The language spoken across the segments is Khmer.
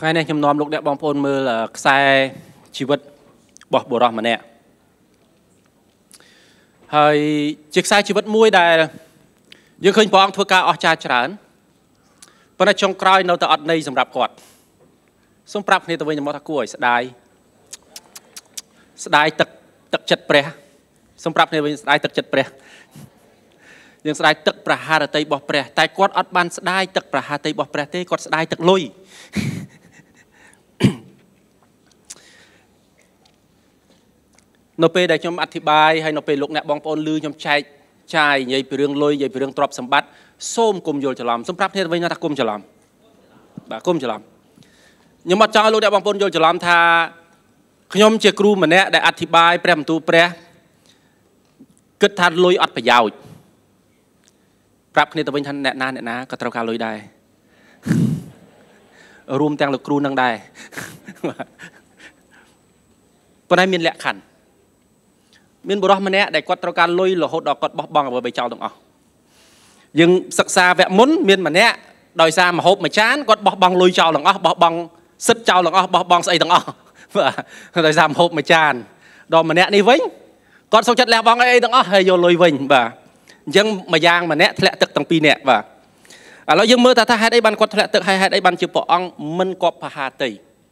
ថ្ងៃនេះខ្ញុំនាំលោកអ្នកបងប្អូនមើលខ្សែជីវិតរបស់បុរសម្នាក់ហើយជាខ្សែជីវិតមួយដែលយើងឃើញព្រះអង្គធ្វើការអស្ចារ្យច្រើនប៉ុន្តែចុងក្រោយនៅតែអត់ន័យសម្រាប់គាត់សូមប្រាប់គ្នាទៅវិញទៅមកថាគួរឲ្យស្ដាយទឹកចិត្តព្រះសូមប្រាប់គ្នាវិញស្ដាយទឹកចិត្តព្រះយើងស្ដាយទឹកប្រហារតីរបស់ព្រះតែគាត់អត់បានស្ដាយទឹកប្រហារតីរបស់ព្រះទេគាត់ស្ដាយទឹកលុយនៅពេលដែលខ្ញុំអធិប្បាយហើយនៅពេលលោកអ្នកបងប្អូនឮខ្ញុំចែកចាយនិយាយពីរឿងលុយនិយាយពីរឿងទ្រព្យសម្បត្តិសូមកុំយល់ច្រឡំសូមប្រាប់គ្នាវិញថាកុំច្រឡំបាទកុំច្រឡំខ្ញុំអត់ចង់ឲ្យលោកអ្នកបងប្អូនយល់ច្រឡំថាខ្ញុំជាគ្រូម្នាក់ដែលអធិប្បាយព្រះបន្ទូលព្រះគិតថាលុយអត់ប្រយោជន៍ប្រាប់គ្នាទៅវិញថាអ្នកណាក៏ត្រូវការលុយដែររួមទាំងលោកគ្រូនឹងដែរប៉ុន្តែមានលក្ខខណ្ឌមានបុរសម្នាក់ដែលគាត់ត្រូវការលុយរហូតដល់គាត់បោះបង់អ្វីៗចោលទាំងអស់យើងសិក្សាវគ្គមុនមានម្នាក់ដោយសារមហូបមួយចានគាត់បោះបង់លុយចោលទាំងអស់បោះបង់សិទ្ធចោលទាំងអស់បោះបង់ស្អីទាំងអស់បាទដោយសារមហូបមួយចានដល់ម្នាក់នេះវិញគាត់សុខចិត្តលះបង់អីទាំងអស់ហើយយកលុយវិញបាទអញ្ចឹងមួយយ៉ាងម្នាក់ធ្លាក់ទឹកទាំងពីរនាក់បាទឥឡូវយើងមើលថាហេតុអីបានគាត់ធ្លាក់ទឹកហើយហេតុអីបានជាព្រះអង្គមិនគប់បហាតី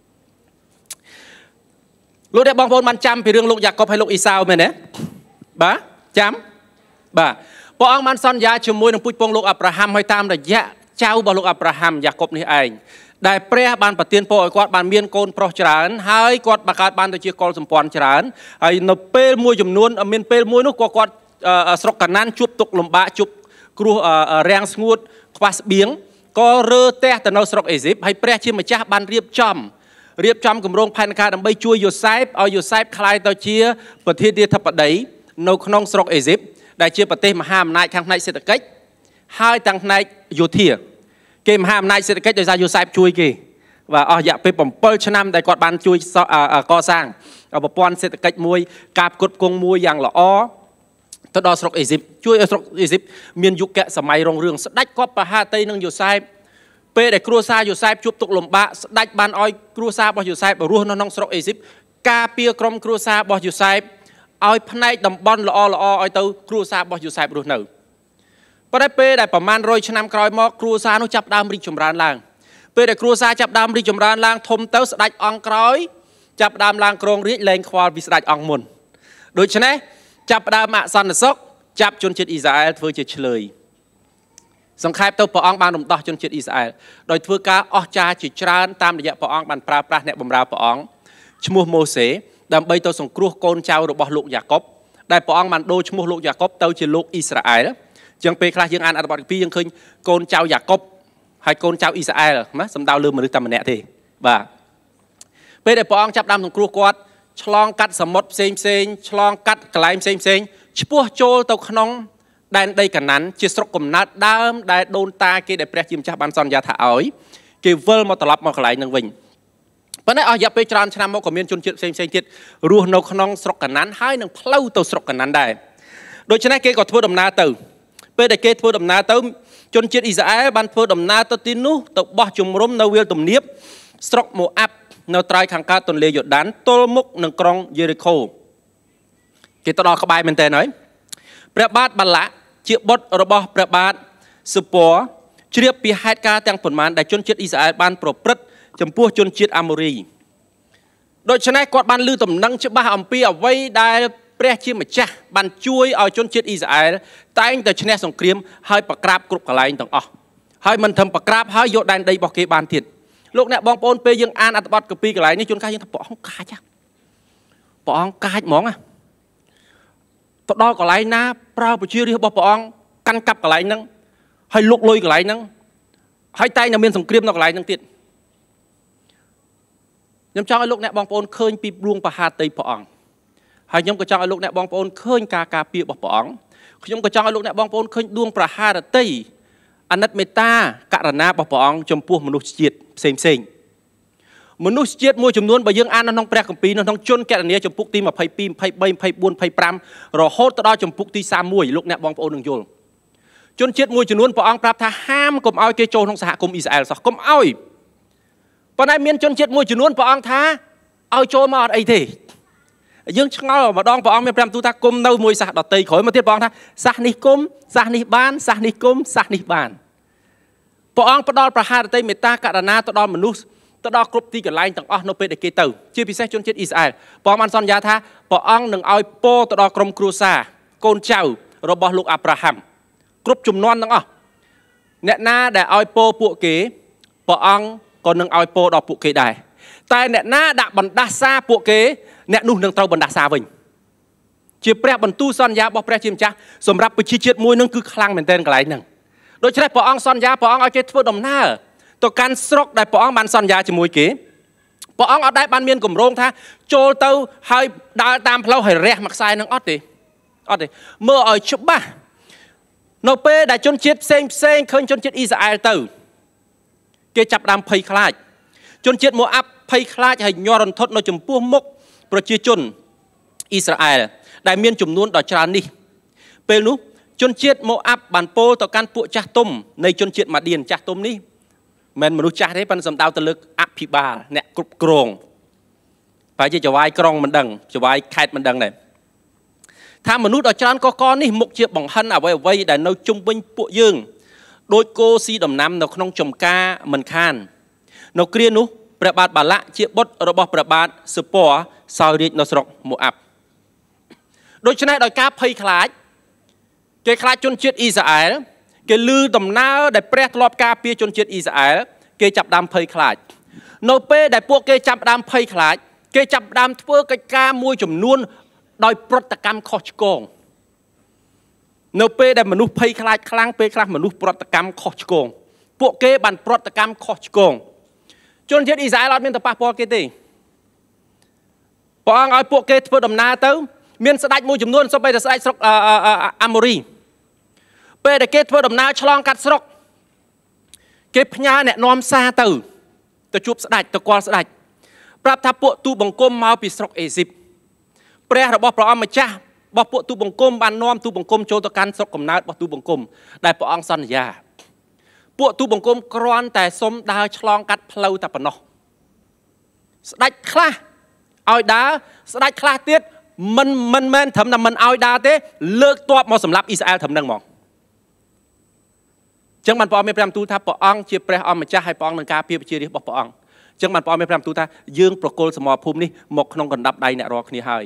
លោកអ្នកបងប្អូនបានចាំពីរឿងលោកយ៉ាកុបហើយលោកអ៊ីសាវមែនទេបាទចាំបាទព្រះអង្គបានសន្យាជាមួយនឹងពូជពងលោកអាប់រ៉ាហាំហើយតាមរយៈចៅរបស់លោកអាប់រ៉ាហាំយ៉ាកុបនេះឯងដែលព្រះបានប្រទានពរឲ្យគាត់បានមានកូនប្រុសច្រើនហើយគាត់បង្កើតបានទៅជាកុលសម្ព័ន្ធច្រើនហើយនៅពេលមួយចំនួនមានពេលមួយនោះក៏គាត់ស្រុកកាណានជួបទុក្ខលំបាកជួបគ្រោះរាំងស្ងួតខ្វះស្បៀងក៏រើផ្ទះទៅនៅស្រុកអេស៊ីបហើយព្រះជាម្ចាស់បានរៀបចំគម្រោងផែនការដើម្បីជួយយូសែបឲ្យយូសែបក្លាយទៅជាប្រធានាធិបតីនៅក្នុងស្រុកអេស៊ីបដែលជាប្រទេសមហាអំណាចខាងផ្នែកសេដ្ឋកិច្ចហើយទាំងផ្នែកយោធាគេមហាអំណាចសេដ្ឋកិច្ចដោយសារយូសែបជួយគេបាទអស់រយៈពេល7ឆ្នាំដែលគាត់បានជួយកសាងប្រព័ន្ធសេដ្ឋកិច្ចមួយការផ្គត់ផ្គង់មួយយ៉ាងល្អទៅដល់ស្រុកអេស៊ីបជួយឲ្យស្រុកអេស៊ីបមានយុគសម័យរុងរឿងស្ដេចគាត់បហាតីនឹងយូសែបពេលដែលគ្រួសារយូសែបជួបទុក្ខលំបាកស្ដេចបានឲ្យគ្រួសាររបស់យូសែបរស់នៅក្នុងស្រុកអេស៊ីបការពារក្រុមគ្រួសាររបស់យូសែបឲ្យផ្នែកតំបន់ល្អឲ្យទៅគ្រួសាររបស់យូសែបរស់នៅប៉ុន្តែពេលដែលប្រមាណ100ឆ្នាំក្រោយមកគ្រួសារនោះចាប់ដើមរីកចម្រើនឡើងពេលដែលគ្រួសារចាប់ដើមរីកចម្រើនឡើងធំទៅស្ដេចអង្គក្រោយចាប់ដើមឡើងគ្រងរាជ្យលែងខ្វល់ពីស្ដេចអង្គមុនដូច្នេះចាប់ដើមអសន្តិសុខចាប់ជនជាតិអ៊ីស្រាអែលធ្វើជាឆ្លើយសង្ខេបទៅព្រះអង្គបានរំដោះជនជាតិអ៊ីស្រាអែលដោយធ្វើការអស្ចារ្យជាច្រើនតាមរយៈព្រះអង្គបានប្រើប្រាស់អ្នកបម្រើព្រះអង្គឈ្មោះម៉ូសេដើម្បីទៅសង្គ្រោះកូនចៅរបស់លោកយ៉ាកុបដែលព្រះអង្គបានដូរឈ្មោះលោកយ៉ាកុបទៅជាលោកអ៊ីស្រាអែលអញ្ចឹងពេលខ្លះយើងអានអត្ថបទទី2យើងឃើញកូនចៅយ៉ាកុបហើយកូនចៅអ៊ីស្រាអែលណាសំដៅលើមនុស្សតែម្នាក់ទេបាទពេលដែលព្រះអង្គចាប់ដើមសង្គ្រោះគាត់ឆ្លងកាត់សមុទ្រផ្សេងឆ្លងកាត់កន្លែងផ្សេងឆ្ពោះចូលទៅក្នុងដែនដីកាណានជាស្រុកកំណើតដើមដែលដូនតាគេដែលព្រះជាម្ចាស់បានសន្យាថាឲ្យគេវិលមកត្រឡប់មកកន្លែងនឹងវិញប៉ុន្តែអស់រយៈពេលច្រើនឆ្នាំមកក៏មានជនជាតិផ្សេងទៀតរស់នៅក្នុងស្រុកកាណានហើយនឹងផ្លូវទៅស្រុកកាណានដែរដូច្នេះគេក៏ធ្វើដំណើរទៅពេលដែលគេធ្វើដំណើរទៅជនជាតិអ៊ីស្រាអែលបានធ្វើដំណើរទៅទីនោះទៅបោះជំរំនៅវាលទំនាបស្រុកម៉ូអាប់នៅត្រើយខាងកើតទន្លេយ៉ូដានទល់មុខនឹងក្រុងយេរីកូគេទៅដល់ក្បែរមែនតើហើយព្រះបាទបាឡាក់ជាបុត្ររបស់ព្រះបាទសុពរជ្រាបពីហេតុការណ៍ទាំងប៉ុន្មានដែលជនជាតិអ៊ីស្រាអែលបានប្រព្រឹត្តចំពោះជនជាតិអាម៉ូរីដូច្នេះគាត់បានឮដំណឹងច្បាស់អំពីអ្វីដែលព្រះជាម្ចាស់បានជួយឲ្យជនជាតិអ៊ីស្រាអែលតែងតែឈ្នះសង្គ្រាមហើយប្រក្រាបគ្រប់កន្លែងទាំងអស់ហើយមិនត្រឹមប្រក្រាបហើយយកដែនដីរបស់គេបានទៀតលោកអ្នកបងប្អូនពេលយើងអានអត្ថបទកាពីកន្លែងនេះជួនកាលយើងថាព្រះអង្គកាចហ្មងទៅដល់កន្លែងណាប្រើប្រជារាស្ត្ររបស់ព្រះអង្គកាន់កាប់កន្លែងហ្នឹងហើយលុកលុយកន្លែងហ្នឹងហើយតែងតែមានសង្គ្រាមនៅកន្លែងហ្នឹងទៀតខ្ញុំចង់ឲ្យលោកអ្នកបងប្អូនឃើញពីដួងបហាតីព្រះអង្គហើយខ្ញុំក៏ចង់ឲ្យលោកអ្នកបងប្អូនឃើញការការពាររបស់ព្រះអង្គខ្ញុំក៏ចង់ឲ្យលោកអ្នកបងប្អូនឃើញដួងប្រហារតីអាណិតមេត្តាករណារបស់ព្រះអង្គចំពោះមនុស្សជាតិផ្សេងមនុស្សជាតិមួយចំនួនបើយើងអាននៅក្នុងព្រះគម្ពីរនៅក្នុងជនកេរនីចំពុកទី22 23 24 25រហូតទៅដល់ចំពុកទី31លោកអ្នកបងប្អូននឹងយល់ជនជាតិមួយចំនួនព្រះអង្គប្រាប់ថាហាមកុំឲ្យគេចូលក្នុងសហគមន៍អ៊ីស្រាអែលសោះកុំឲ្យប៉ុន្តែមានជនជាតិមួយចំនួនព្រះអង្គថាឲ្យចូលមកអត់អីទេយើងឆ្ងល់ម្ដងព្រះអង្គមាន5ទូថាគុំនៅមួយសាសដតីក្រោយមកទៀតព្រះអង្គថាសាសនេះគុំសាសនេះបានសាសនេះគុំសាសនេះបានព្រះអង្គផ្ដល់ប្រហារតីមេត្តាករុណាទៅដល់មនុស្សទៅដល់គ្រប់ទីកន្លែងទាំងអស់នៅពេលដែលគេទៅជាពិសេសជនជាតិអ៊ីស្រាអែលព្រះអង្គបានសន្យាថាព្រះអង្គនឹងឲ្យពរទៅដល់ក្រុមគ្រួសារកូនចៅរបស់លោកអាប់រ៉ាហាំគ្រប់ជំនាន់ទាំងអស់អ្នកណាដែលឲ្យពរពួកគេព្រះអង្គក៏នឹងឲ្យពរដល់ពួកគេដែរតែអ្នកណាដាក់បណ្ដាសាពួកគេអ្នកនោះនឹងត្រូវបណ្ដាសាវិញជាព្រះបន្ទូលសន្យារបស់ព្រះជាម្ចាស់សម្រាប់ប្រជាជាតិមួយនឹងគឺខ្លាំងមែនទែនកន្លែងហ្នឹងដូច្នេះព្រះអង្គសន្យាព្រះអង្គឲ្យគេធ្វើដំណើរទៅកាន់ស្រុកដែលព្រះអង្គបានសន្យាជាមួយគេព្រះអង្គអត់ដែលបានមានគម្រោងថាចូលទៅហើយដើរតាមផ្លូវហើយរះមួយខ្សែនឹងអត់ទេមើលឲ្យច្បាស់នៅពេលដែលជនជាតិផ្សេងឃើញជនជាតិអ៊ីស្រាអែលទៅគេចាប់ដើមភ័យខ្លាចជនជាតិម៉ូអាប់ភ័យខ្លាចហើយញ័ររន្ធត់នៅចំពោះមុខប្រជាជនអ៊ីស្រាអែលដែលមានចំនួនដ៏ច្រើននេះពេលនោះជនជាតិម៉ូអាប់បានពោលទៅកាន់ពួកចាស់ទុំនៃជនជាតិម៉ាឌៀនចាស់ទុំនេះមិនមនុស្សចាស់ទេប៉ុន្តែសំដៅទៅលើអភិបាលអ្នកគ្រប់គ្រងប្រហែលជាចៅហ្វាយក្រុងមិនដឹងចៅហ្វាយខេត្តមិនដឹងដែរថាមនុស្សដ៏ច្រើនកកនេះមុខជាបង្ហិនអ្វីដែលនៅជុំវិញពួកយើងដោយគោស៊ីដំណាំនៅក្នុងចំការមិនខាននៅគ្រានោះព្រះបាទបាឡាក់ជាបុត្ររបស់ព្រះបាទសឺព័រសោយរាជនៅស្រុកម៉ូអាប់ដូច្នេះដោយការភ័យខ្លាចគេខ្លាចជនជាតិអ៊ីស្រាអែលគេឮដំណើរដែលព្រះធ្លាប់ការពារជនជាតិអ៊ីស្រាអែលគេចាប់ដើមភ័យខ្លាចនៅពេលដែលពួកគេចាប់ដើមភ័យខ្លាចគេចាប់ដើមធ្វើកិច្ចការមួយចំនួនដោយប្រតិកម្មខុសឆ្គងនៅពេលដែលមនុស្សភ័យខ្លាចខ្លាំងពេលខ្លះមនុស្សប្រតិកម្មខុសឆ្គងពួកគេបានប្រតិកម្មខុសឆ្គងជនជាតិអ៊ីស្រាអែលអត់មានទៅប៉ះពាល់គេទេព្រះអង្គឲ្យពួកគេធ្វើដំណើរទៅមានស្ដេចមួយចំនួនសូម្បីតែស្ដេចស្រុកអាម៉ូរីពេលដែលគេធ្វើដំណើរឆ្លងកាត់ស្រុកគេផ្ញើអ្នកនាំសារទៅជួបស្ដេចទៅគាល់ស្ដេចប្រាប់ថាពួកទូបង្គំមកពីស្រុកអេស៊ីបព្រះរបស់ព្រះអង្គម្ចាស់របស់ពួកទូបង្គំបាននាំទូបង្គំចូលទៅកាន់ស្រុកកំណើតរបស់ទូបង្គំដែលព្រះអង្គសន្យាពួកទូបង្គំគ្រាន់តែសុំដើរឆ្លងកាត់ផ្លូវតែប៉ុណ្ណោះស្ដេចខ្លះឲ្យដើរស្ដេចខ្លះទៀតមិនមែនត្រឹមតែមិនឲ្យដើរទេលើកទ័ពមកសម្លាប់អ៊ីស្រាអែលត្រឹមហ្នឹងហ្មងចឹងបានព្រះអង្គមានព្រះបន្ទូលថាព្រះអង្គជាព្រះអម្ចាស់ហើយព្រះអង្គនឹងការពារប្រជារាស្ត្ររបស់ព្រះអង្គចឹងបានព្រះអង្គមានព្រះបន្ទូលថាយើងប្រគល់សមរភូមិនេះមកក្នុងកណ្ដាប់ដៃអ្នករាល់គ្នាហើយ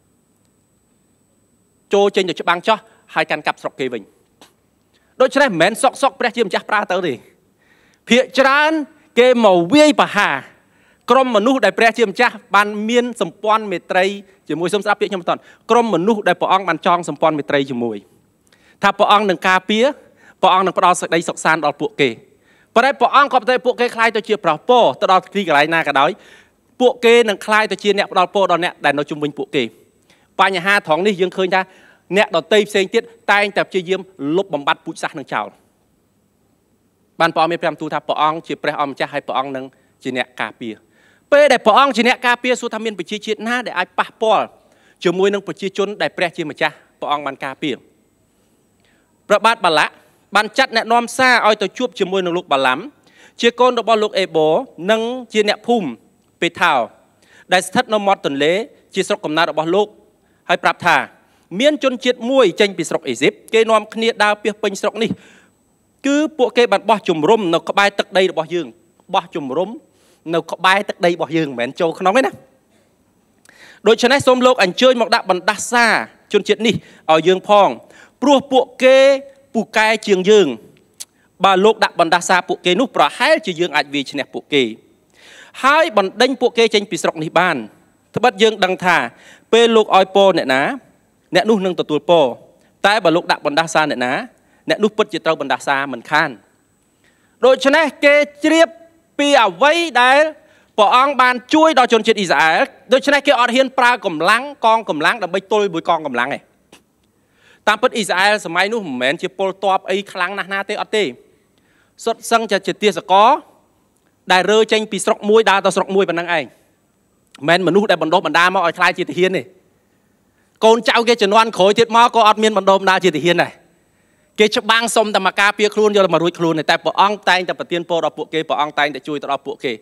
ចូលចេញទៅច្បាំងចោះហើយកាន់កាប់ស្រុកគេវិញដូច្នេះមិនមែនសុកព្រះជាម្ចាស់ប្រើទៅទេភាគច្រើនគេមកវាយប្រហារក្រុមមនុស្សដែលព្រះជាម្ចាស់បានមានសម្ព័ន្ធមេត្រីជាមួយសូមស្ដាប់ពាក្យខ្ញុំបន្តក្រុមមនុស្សដែលព្រះអង្គបានចងសម្ព័ន្ធមេត្រីជាមួយថាព្រះអង្គនឹងការពារព្រះអង្គនឹងផ្ដល់សេចក្តីសុខសាន្តដល់ពួកគេប៉ុន្តែព្រះអង្គក៏ប្រែពួកគេខ្លាយទៅជាប្រោះពរទៅដល់ទីកន្លែងណាក៏ដោយពួកគេនឹងខ្លាយទៅជាអ្នកផ្ដល់ពរដល់អ្នកដែលនៅជុំវិញពួកគេបញ្ហាត្រង់នេះយើងឃើញថាអ្នកដតីផ្សេងទៀតតែងតែព្យាយាមលុបបំបត្តិពូជសាសន៍នឹងចោលបានព្រះអង្គមានព្រះបន្ទូលថាព្រះអង្គជាព្រះអម្ចាស់ហើយព្រះអង្គនឹងជាអ្នកការពារពេលដែលព្រះអង្គជាអ្នកការពារសួរថាមានប្រជាជាតិណាដែលអាចប៉ះពាល់ជាមួយនឹងប្រជាជនដែលព្រះជាម្ចាស់ព្រះអង្គបានការពារព្រះបាទបាឡាក់បានចាត់អ្នកនាំសារឲ្យទៅជួបជាមួយនឹងលោកបាឡាំជាកូនរបស់លោកអេបូនិងជាអ្នកភូមិពេថាវដែលស្ថិតនៅមាត់ទន្លេជាស្រុកកំណើតរបស់លោកហើយប្រាប់ថាមានជនជាតិមួយចេញពីស្រុកអេស៊ីបគេនាំគ្នាដើរពាសពេញស្រុកនេះគឺពួកគេបានបោះជំរំនៅក្បែរទឹកដីរបស់យើងបោះជំរំនៅក្បែរទឹកដីរបស់យើងមិនមែនចូលក្នុងទេណាដូច្នេះសូមលោកអញ្ជើញមកដាក់បណ្ដាសាជនជាតិនេះឲ្យយើងផងព្រោះពួកគេពូកែជាងយើងបើលោកដាក់បណ្ដាសាពួកគេនោះប្រហែលជាយើងអាចវាយឈ្នះពួកគេហើយបណ្ដេញពួកគេចេញពីស្រុកនេះបានត្បិតយើងដឹងថាពេលលោកឲ្យពរអ្នកណាអ្នកនោះនឹងទទួលពរតែបើលោកដាក់បណ្ដាសាអ្នកណាអ្នកនោះពិតជាត្រូវបណ្ដាសាមិនខានដូច្នេះគេជ្រាបពីអ្វីដែលព្រះអង្គបានជួយដល់ជនជាតិអ៊ីស្រាអែលដូច្នេះគេអត់ហ៊ានប្រើកម្លាំងកងកម្លាំងដើម្បីទល់មួយកងកម្លាំងទេតាមពិតអ៊ីស្រាអែលសម័យនោះមិនមែនជាពលទ័ពអីខ្លាំងណាស់ណាទេអត់ទេសុទ្ធសឹងជាទាសករដែលរើចេញពីស្រុកមួយដើរទៅស្រុកមួយប៉ុណ្ណឹងឯងមិនមែនមនុស្សដែលបណ្ដុះបណ្ដាលមកឲ្យខ្លាយជាទាហានទេកូនចៅគេជំនាន់ក្រោយទៀតមកក៏អត់មានបណ្ដុះបណ្ដាលជាទាហានដែរគេច្បាំងសុំតែមកការពារខ្លួនយកមករួចខ្លួនតែព្រះអង្គតែងតែប្រទានពរដល់ពួកគេព្រះអង្គតែងតែជួយទៅដល់ពួកគេ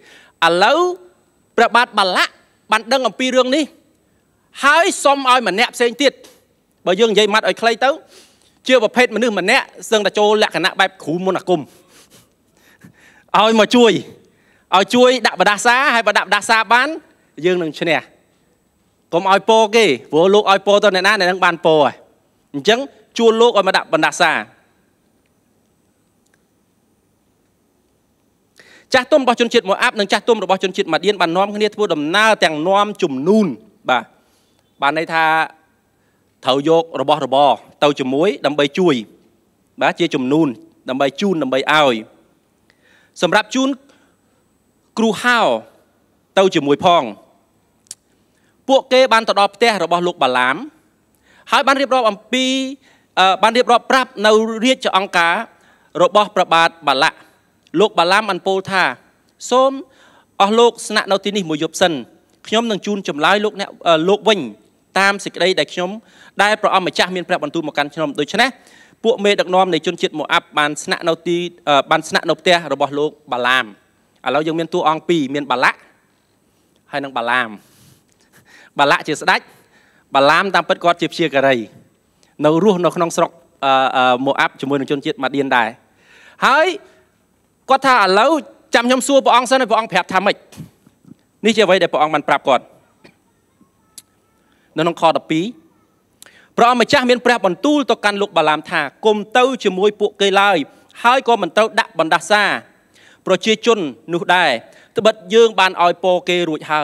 lâu bạc bát bà lạ bạn đăng ở pi rương đi hãy xóm oi mà nẹp xem tiệt bởi dương dây mặt ở clay tấu chưa vào phết mà nương mà nẹ dương đã cho lạc cả nạ bẹp khú môn là cùng oi mà chui đạp bà đá xa hay bà đạp đá xa bán dương đừng cho nè còn oi po kì vô lúc oi po tôi này ná này đang bàn po rồi chẳng chua lúc oi mà đạp bà đá xa chắc tôm bao chân chít một áp nâng chắc tôm rồi bao chân chít mà điên bàn nom kia thua đầm na tàng nom chùm nôn bà này tha thầu dột rồi bò tàu chùm muối đầm bay chui bà chia chùm nôn đầm bay chun đầm bay ao sầm rạp chun cru hao tàu chùm muối phong buộc kê ban tọt đọp te rồi bò lục bà lám hai ban riệp rọp pi ban riệp rọp prap nâu riết cho ông cá rồi bò bạt bà lạ lục bà lám ăn pol tha xôm ở lục sạ nâu tin mùi dập sân nhóm nâng chun chùm lái lục vinh tam xịt đây đại nhóm đại pro mà cha miền prep bản tu một căn nhóm đối chén bộ mê đặc nom này chôn chít một áp bàn sạ nâu ti bàn sạ nâu te rồi bò lục bà làm lâu dùng miền tu ong pi miền bà lạ hay năng bà làm bà lạ chưa đách bà làm tam bất có chia cả đây nấu ruột nấu không sọc một áp chùm môi chôn chít mà điên đài hỡi có thà lâu chăm nhóm xua bộ ong sao này bộ ong phẹp tham mịch ní chưa vậy để bộ ongมันปรับก่อนnóคอตะปีเพราะมาจ้าเมียนแปรบรรทุตกันลูกบาลามธากลมเต้าจมวยปุกเกยลายให้ก็มันเต้าดับบรรดาซาโปรเจจุนนุได้ตบัดยืงบานออยโปเกรุยให้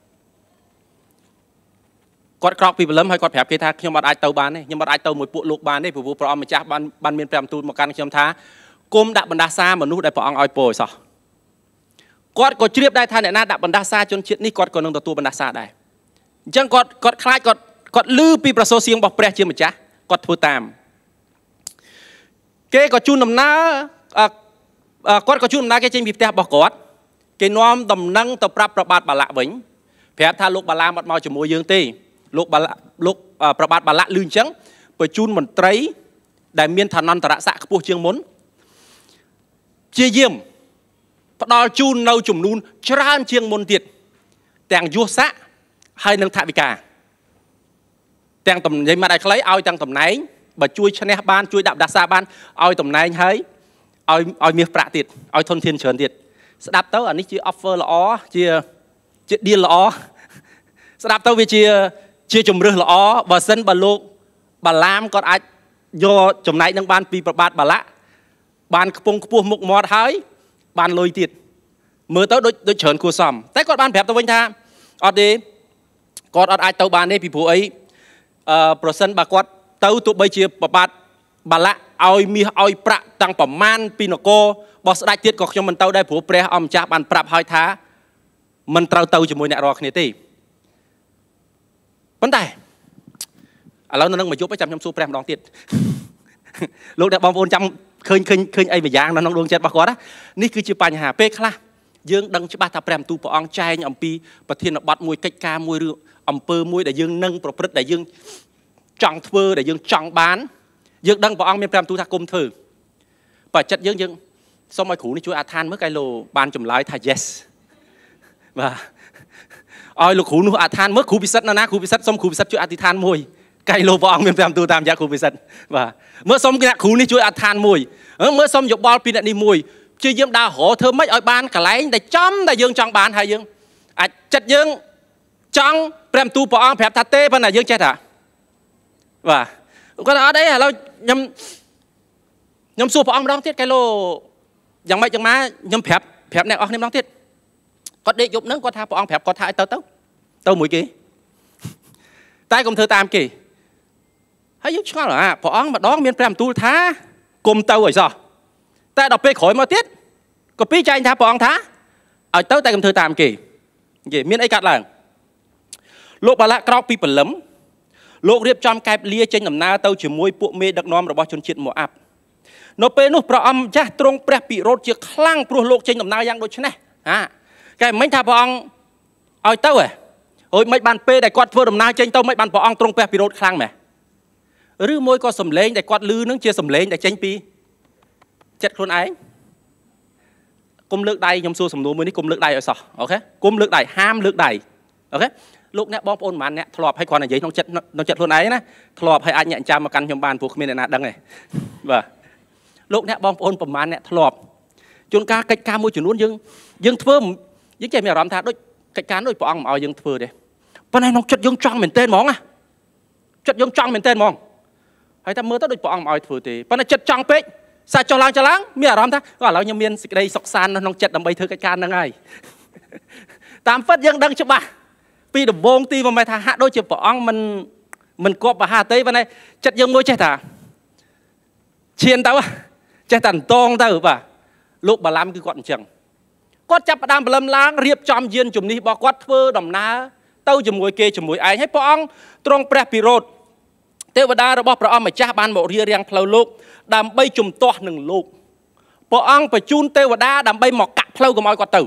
กอดครอกปีเริ่มให้กอดแผลเกยทาขยมบัดไอเต้าบานนี่ยมบัดไอเต้าหมวยปุกลูกบานนี่ผู้เพราะมาจ้าบานเมียนแปรบรรทุมากันขยมท้ากลมดับบรรดาซามนุได้ปองออยโปซอกอดก็เชียบได้ท่านเนี่ยน่าดับบรรดาซาจนเชิดนี่กอดก็นึงตัวบรรดาซาได้จังกอดคล้ายกอดลื้อปีประโซเสียงบอกแปรเชื่อมั้ยจ๊ะกอดพูดตามเกก็จูนดำน้ากอดก็จูนดำน้าเกจริงบีบแต่บอกกอดเกน้อมดำนั่งตบรับประบาดบาละวิ่งแผลท่าลูกบาลามัดเมาจมูกยืงตีลูกประบาดบาละลื่นจังไปจูนเหมือนไตรได้เมียนฐานันตระสะขบวนเชียงมุนเชี่ยเยี่ยมพอดอจูนเราจุ่มนูนชราญเชียงมุนติดแต่งยัวสะให้นังถาวิกาแต่งตำยังมาได้คล้ายเอาแต่งตำไหนบ่ช่วยชนะบ้านช่วยดับดาซาบ้านเอาตำไหนให้เอาเมียประติดเอาทนเทียนเฉินติดสดับเต้าอันนี้ชื่อออฟเฟอร์ละอ๋อชื่อดีละอ๋อสดับเต้าวิชื่อจุ่มเรือละอ๋อบ่เส้นบ่โลกบ่ลามก็อาจโยจุ่มไหนนังบ้านปีประบาดบ่ละบ้านกระปงกระปูมุกมอดให้บ้านลอยติดมือเต้าโดยเฉินครัวซ้ำแต่ก็บ้านแผลตัววิญญาอดดีก็อดไอเต้าบ้านนี่พี่ผู้ไอโปรเซนต์บากอดเต้าตัวใบเชียประบาดบาละเอามีเอาประตังประมาณปีนโกบอสได้ติดก็ยังมันเต้าได้ผัวเปรย์อมจับมันปรับหอยท้ามันเต้าจมูกเนี่ยรอคณีตีปันไดแล้วนั่งมายุบไปจำยำซูเปรย์ลองติดลูกเด็กบอลบอลจำเคยไอ้ใบยางน้องดวงเจ็ดบากอดนะนี่คือจีปัญหาเป๊กละយើងដឹងច្បាស់ថាព្រះទូព្រះអង្គចែងអំពីប្រធានបទមួយកិច្ចការមួយឬអំពើមួយដែលយើងនឹងប្រព្រឹត្តដែលយើងចង់ធ្វើដែលយើងចង់បានយើងដឹងព្រះអង្គមានព្រះទូថាគុំធ្វើបើចិត្តយើងសូមឲ្យគ្រូនេះជួយអធិដ្ឋានមើលកែលោបានចម្លើយថា yes បាទឲ្យលោកគ្រូនោះអធិដ្ឋានមើលគ្រូពិសិដ្ឋណាគ្រូពិសិដ្ឋសូមគ្រូពិសិដ្ឋជួយអធិដ្ឋានមួយកែលោព្រះអង្គមានព្រះទូតាមរយៈគ្រូពិសិដ្ឋបាទមើលសូមគណៈគ្រូនេះជួយអធិដ្ឋានមួយមើលសូមយោបល់ពីអ្នកនេះមួយជាយើងដើររធ្វើម៉េចឲ្យបានកន្លែងដែលចំដែលយើងចង់បានហើយយើងអាចចិត្តយើងចង់ព្រះទូព្រះអង្គប្រាប់ថាទេប៉ុន្តែយើងចេះថាបាទគាត់ថាអត់ទេឥឡូវខ្ញុំសួរព្រះអង្គម្ដងទៀតកែលោយ៉ាងម៉េចយ៉ាងម៉ាខ្ញុំប្រាប់អ្នកអស់គ្នាម្ដងទៀតគាត់ដេកយប់ហ្នឹងគាត់ថាព្រះអង្គប្រាប់គាត់ថាឲ្យទៅមួយគេតែកុំធ្វើតាមគេហើយយើងឆ្ងល់ព្រះអង្គម្ដងមានព្រះទូលថាគុំទៅឲ្យសោះតែដល់ពេលក្រោយមកទៀតក៏ពីចែងថាព្រះអង្គថាឲ្យទៅតែកុំធ្វើតាមគេមានអីកាត់ឡើងលោកបាឡាក្រោកពីព្រលឹមលោករៀបចំកែបលាចេញដំណើរទៅជាមួយពួកមេដឹកនាំរបស់ជនជាតិម៉ូអាប់នៅពេលនោះព្រះអង្គម្ចាស់ទ្រង់ព្រះពិរោធជាខ្លាំងព្រោះលោកចេញដំណើរយ៉ាងដូចនេះកែមិនថាព្រះអង្គឲ្យទៅអូយមិនបានពេលដែលគាត់ធ្វើដំណើរចេញទៅមិនបានព្រះអង្គទ្រង់ព្រះពិរោធខ្លាំងម៉េះឬមួយក៏សំឡេងដែលគាត់ឮនឹងជាសំឡេងដែលចេញពីចិត្តខ្លួនឯងគុំលើកដៃខ្ញុំសួរសំណួរមួយនេះគុំលើកដៃឲ្យសោះអូខេគុំលើកដៃហាមលើកដៃអូខេលោកអ្នកបងប្អូនប្រហែលអ្នកធ្លាប់ឲ្យគ្រាន់តែនិយាយក្នុងចិត្តខ្លួនឯងណាធ្លាប់ឲ្យអាចញាក់ចាំមកកាន់ខ្ញុំបានព្រោះគ្មានអ្នកណាដឹងទេបាទលោកអ្នកបងប្អូនប្រហែលអ្នកធ្លាប់ជួនកាលកិច្ចការមួយចំនួនយើងធ្វើយើងចេះមានអារម្មណ៍ថាដូចកិច្ចការដូចព្រះអង្គមកឲ្យយើងធ្វើទេប៉ុន្តែក្នុងចិត្តយើងចង់មែនទែនហ្មងណាចិត្តយើងចង់មែនទែនហ្មងហើយតែមើលទៅដូចព្រះអង្គមកឲ្យធ្វើទេប៉ុន្តែចិត្តចង់ពេកសាច់ចុះឡើងមានអារម្មណ៍ថាឥឡូវខ្ញុំមានសេចក្តីសុខសាន្តនៅក្នុងចិត្តដើម្បីធ្វើកិច្ចការហ្នឹងហើយតាមពិតយើងដឹងច្បាស់ពីដំបូងទីមិនមែនថាហាក់ដូចជាព្រះអង្គមិនគប់បហាទេប៉ុន្តែចិត្តយើងមួយចេះថាឈានទៅចេះតែតងទៅបាទលោកបាឡាំគឺគាត់អញ្ចឹងគាត់ចាប់ផ្ដើមបលឹមឡើងរៀបចំយានជំនិះរបស់គាត់ធ្វើដំណើរទៅជាមួយគេជាមួយឯងហើយព្រះអង្គទ្រង់ព្រះពិរោធទេវតារបស់ព្រះអង្គម្ចាស់បានមករៀបរៀងផ្លូវលោកដើម្បីជំទាស់នឹងលោកព្រះអង្គបញ្ជូនទេវតាដើម្បីមកកាក់ផ្លូវកុំឲ្យគាត់ទៅ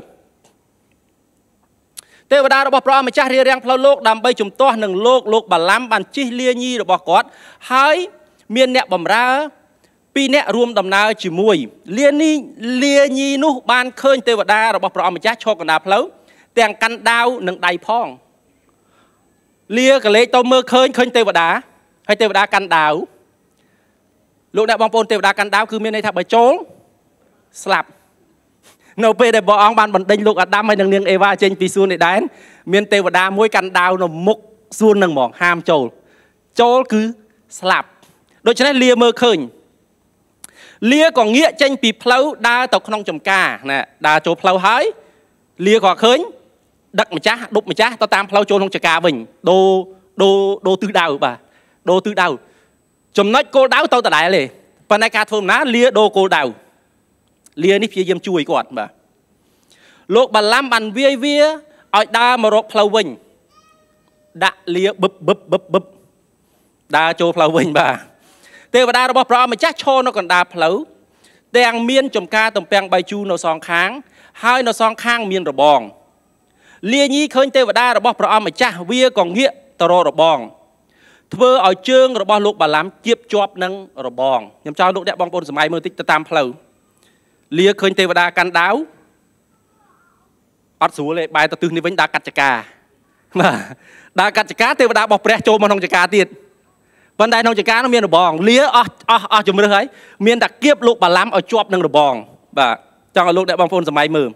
ទេវតារបស់ព្រះអង្គម្ចាស់រៀបរៀងផ្លូវលោកដើម្បីជំទាស់នឹងលោកបាឡាំបានជិះលាញីរបស់គាត់ហើយមានអ្នកបម្រើពីរអ្នករួមដំណើរជាមួយលាញីនោះបានឃើញទេវតារបស់ព្រះអង្គម្ចាស់ឈរកណ្ដាលផ្លូវទាំងកាន់ដាវនិងដៃផងលាកលេចទៅមើលឃើញទេវតាហើយទេវតាកាន់ដាវលោកអ្នកបងប្អូនទេវតាកាន់ដាវគឺមានន័យថាបើចូលស្លាប់នៅពេលដែលព្រះអង្គបានបណ្ដេញលោកអាដាមហើយនិងនាងអេវ៉ាចេញពីសួនអេដែនមានទេវតាមួយកាន់ដាវនៅមុខសួននឹងហ្មងហាមចូលគឺស្លាប់ដូច្នេះលាមើលឃើញលាក៏ងាកចេញពីផ្លូវដើរទៅក្នុងចំការណាដើរចូលផ្លូវហើយលាក៏ឃើញដឹកម្ចាស់ដប់ម្ចាស់ទៅតាមផ្លូវចូលក្នុងចំការវិញដូរទិសដៅបាទដូរទិសដៅចំណុចគោលដៅទៅដដែលទេប៉ុន្តែការធ្វើដំណើរលាដូរគោលដៅលានេះព្យាយាមជួយគាត់បាទលោកបាឡាំបានវាយវាឲ្យដើរមករកផ្លូវវិញដាក់លាបឹបដើរចូលផ្លូវវិញបាទទេវតារបស់ព្រះអង្គម្ចាស់ឈរនៅកណ្ដាលផ្លូវទាំងមានចំការទំពាំងបាយជូរនៅសងខាងហើយនៅសងខាងមានរបងលាញីឃើញទេវតារបស់ព្រះអង្គម្ចាស់វាក៏ងាកទៅរករបងធ្វើឲ្យជើងរបស់លោកបាឡាំគៀបជាប់នឹងរបងខ្ញុំចង់លោកអ្នកបងប្អូនសម័យមើលតិចទៅតាមផ្លូវលាឃើញទេវតាកាន់ដាវអត់ស្រួលទេបែរទៅទិសនេះវិញដើរកាត់ចកាបាទដើរកាត់ចកាទេវតារបស់ព្រះចូលមកក្នុងចកាទៀតប៉ុន្តែក្នុងចកានោះមានរបងលាអស់ជំរឿសហើយមានតែគៀបលោកបាឡាំឲ្យជាប់នឹងរបងបាទចង់ឲ្យលោកអ្នកបងប្អូនសម័យមើល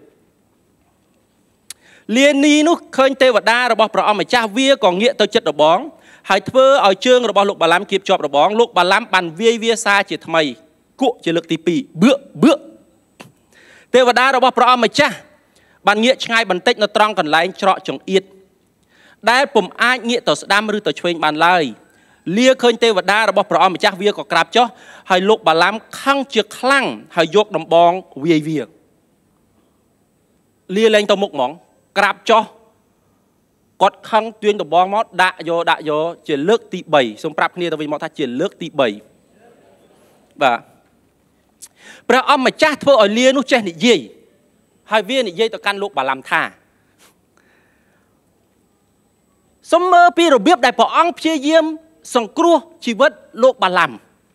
លានីនោះឃើញទេវតារបស់ព្រះអង្គម្ចាស់វាក៏ងាកទៅចិត្តរបងហើយធ្វើឲ្យជើងរបស់លោកបាឡាំគៀបជាប់របងលោកបាឡាំបានវាយវាសាជាថ្មីគក់ជាលើកទី2បឿកទេវតារបស់ព្រះអង្គម្ចាស់បានងាកឆ្ងាយបន្តិចនៅត្រង់កន្លែងច្រកចង្អៀតដែលពុំអាចងាកទៅស្ដាំឬទៅឆ្វេងបានឡើយលាឃើញទេវតារបស់ព្រះអង្គម្ចាស់វាក៏ក្រាបចុះហើយលោកបាឡាំខឹងជាខ្លាំងហើយយកដំបងវាយវាលាលែងទៅមុខហ្មងក្រាបចុះគាត់ខឹងទាញដំបងមកដាក់យកជាលើកទី3សូមប្រាប់គ្នាទៅវិញមកថាជាលើកទី3បាទព្រះអង្គម្ចាស់ធ្វើឲ្យលានោះចេះនិយាយហើយវានិយាយទៅកាន់លោកបាឡាំថាសូមមើលពីរបៀបដែលព្រះអង្គព្យាយាមសង្គ្រោះជីវិតលោកបាឡាំ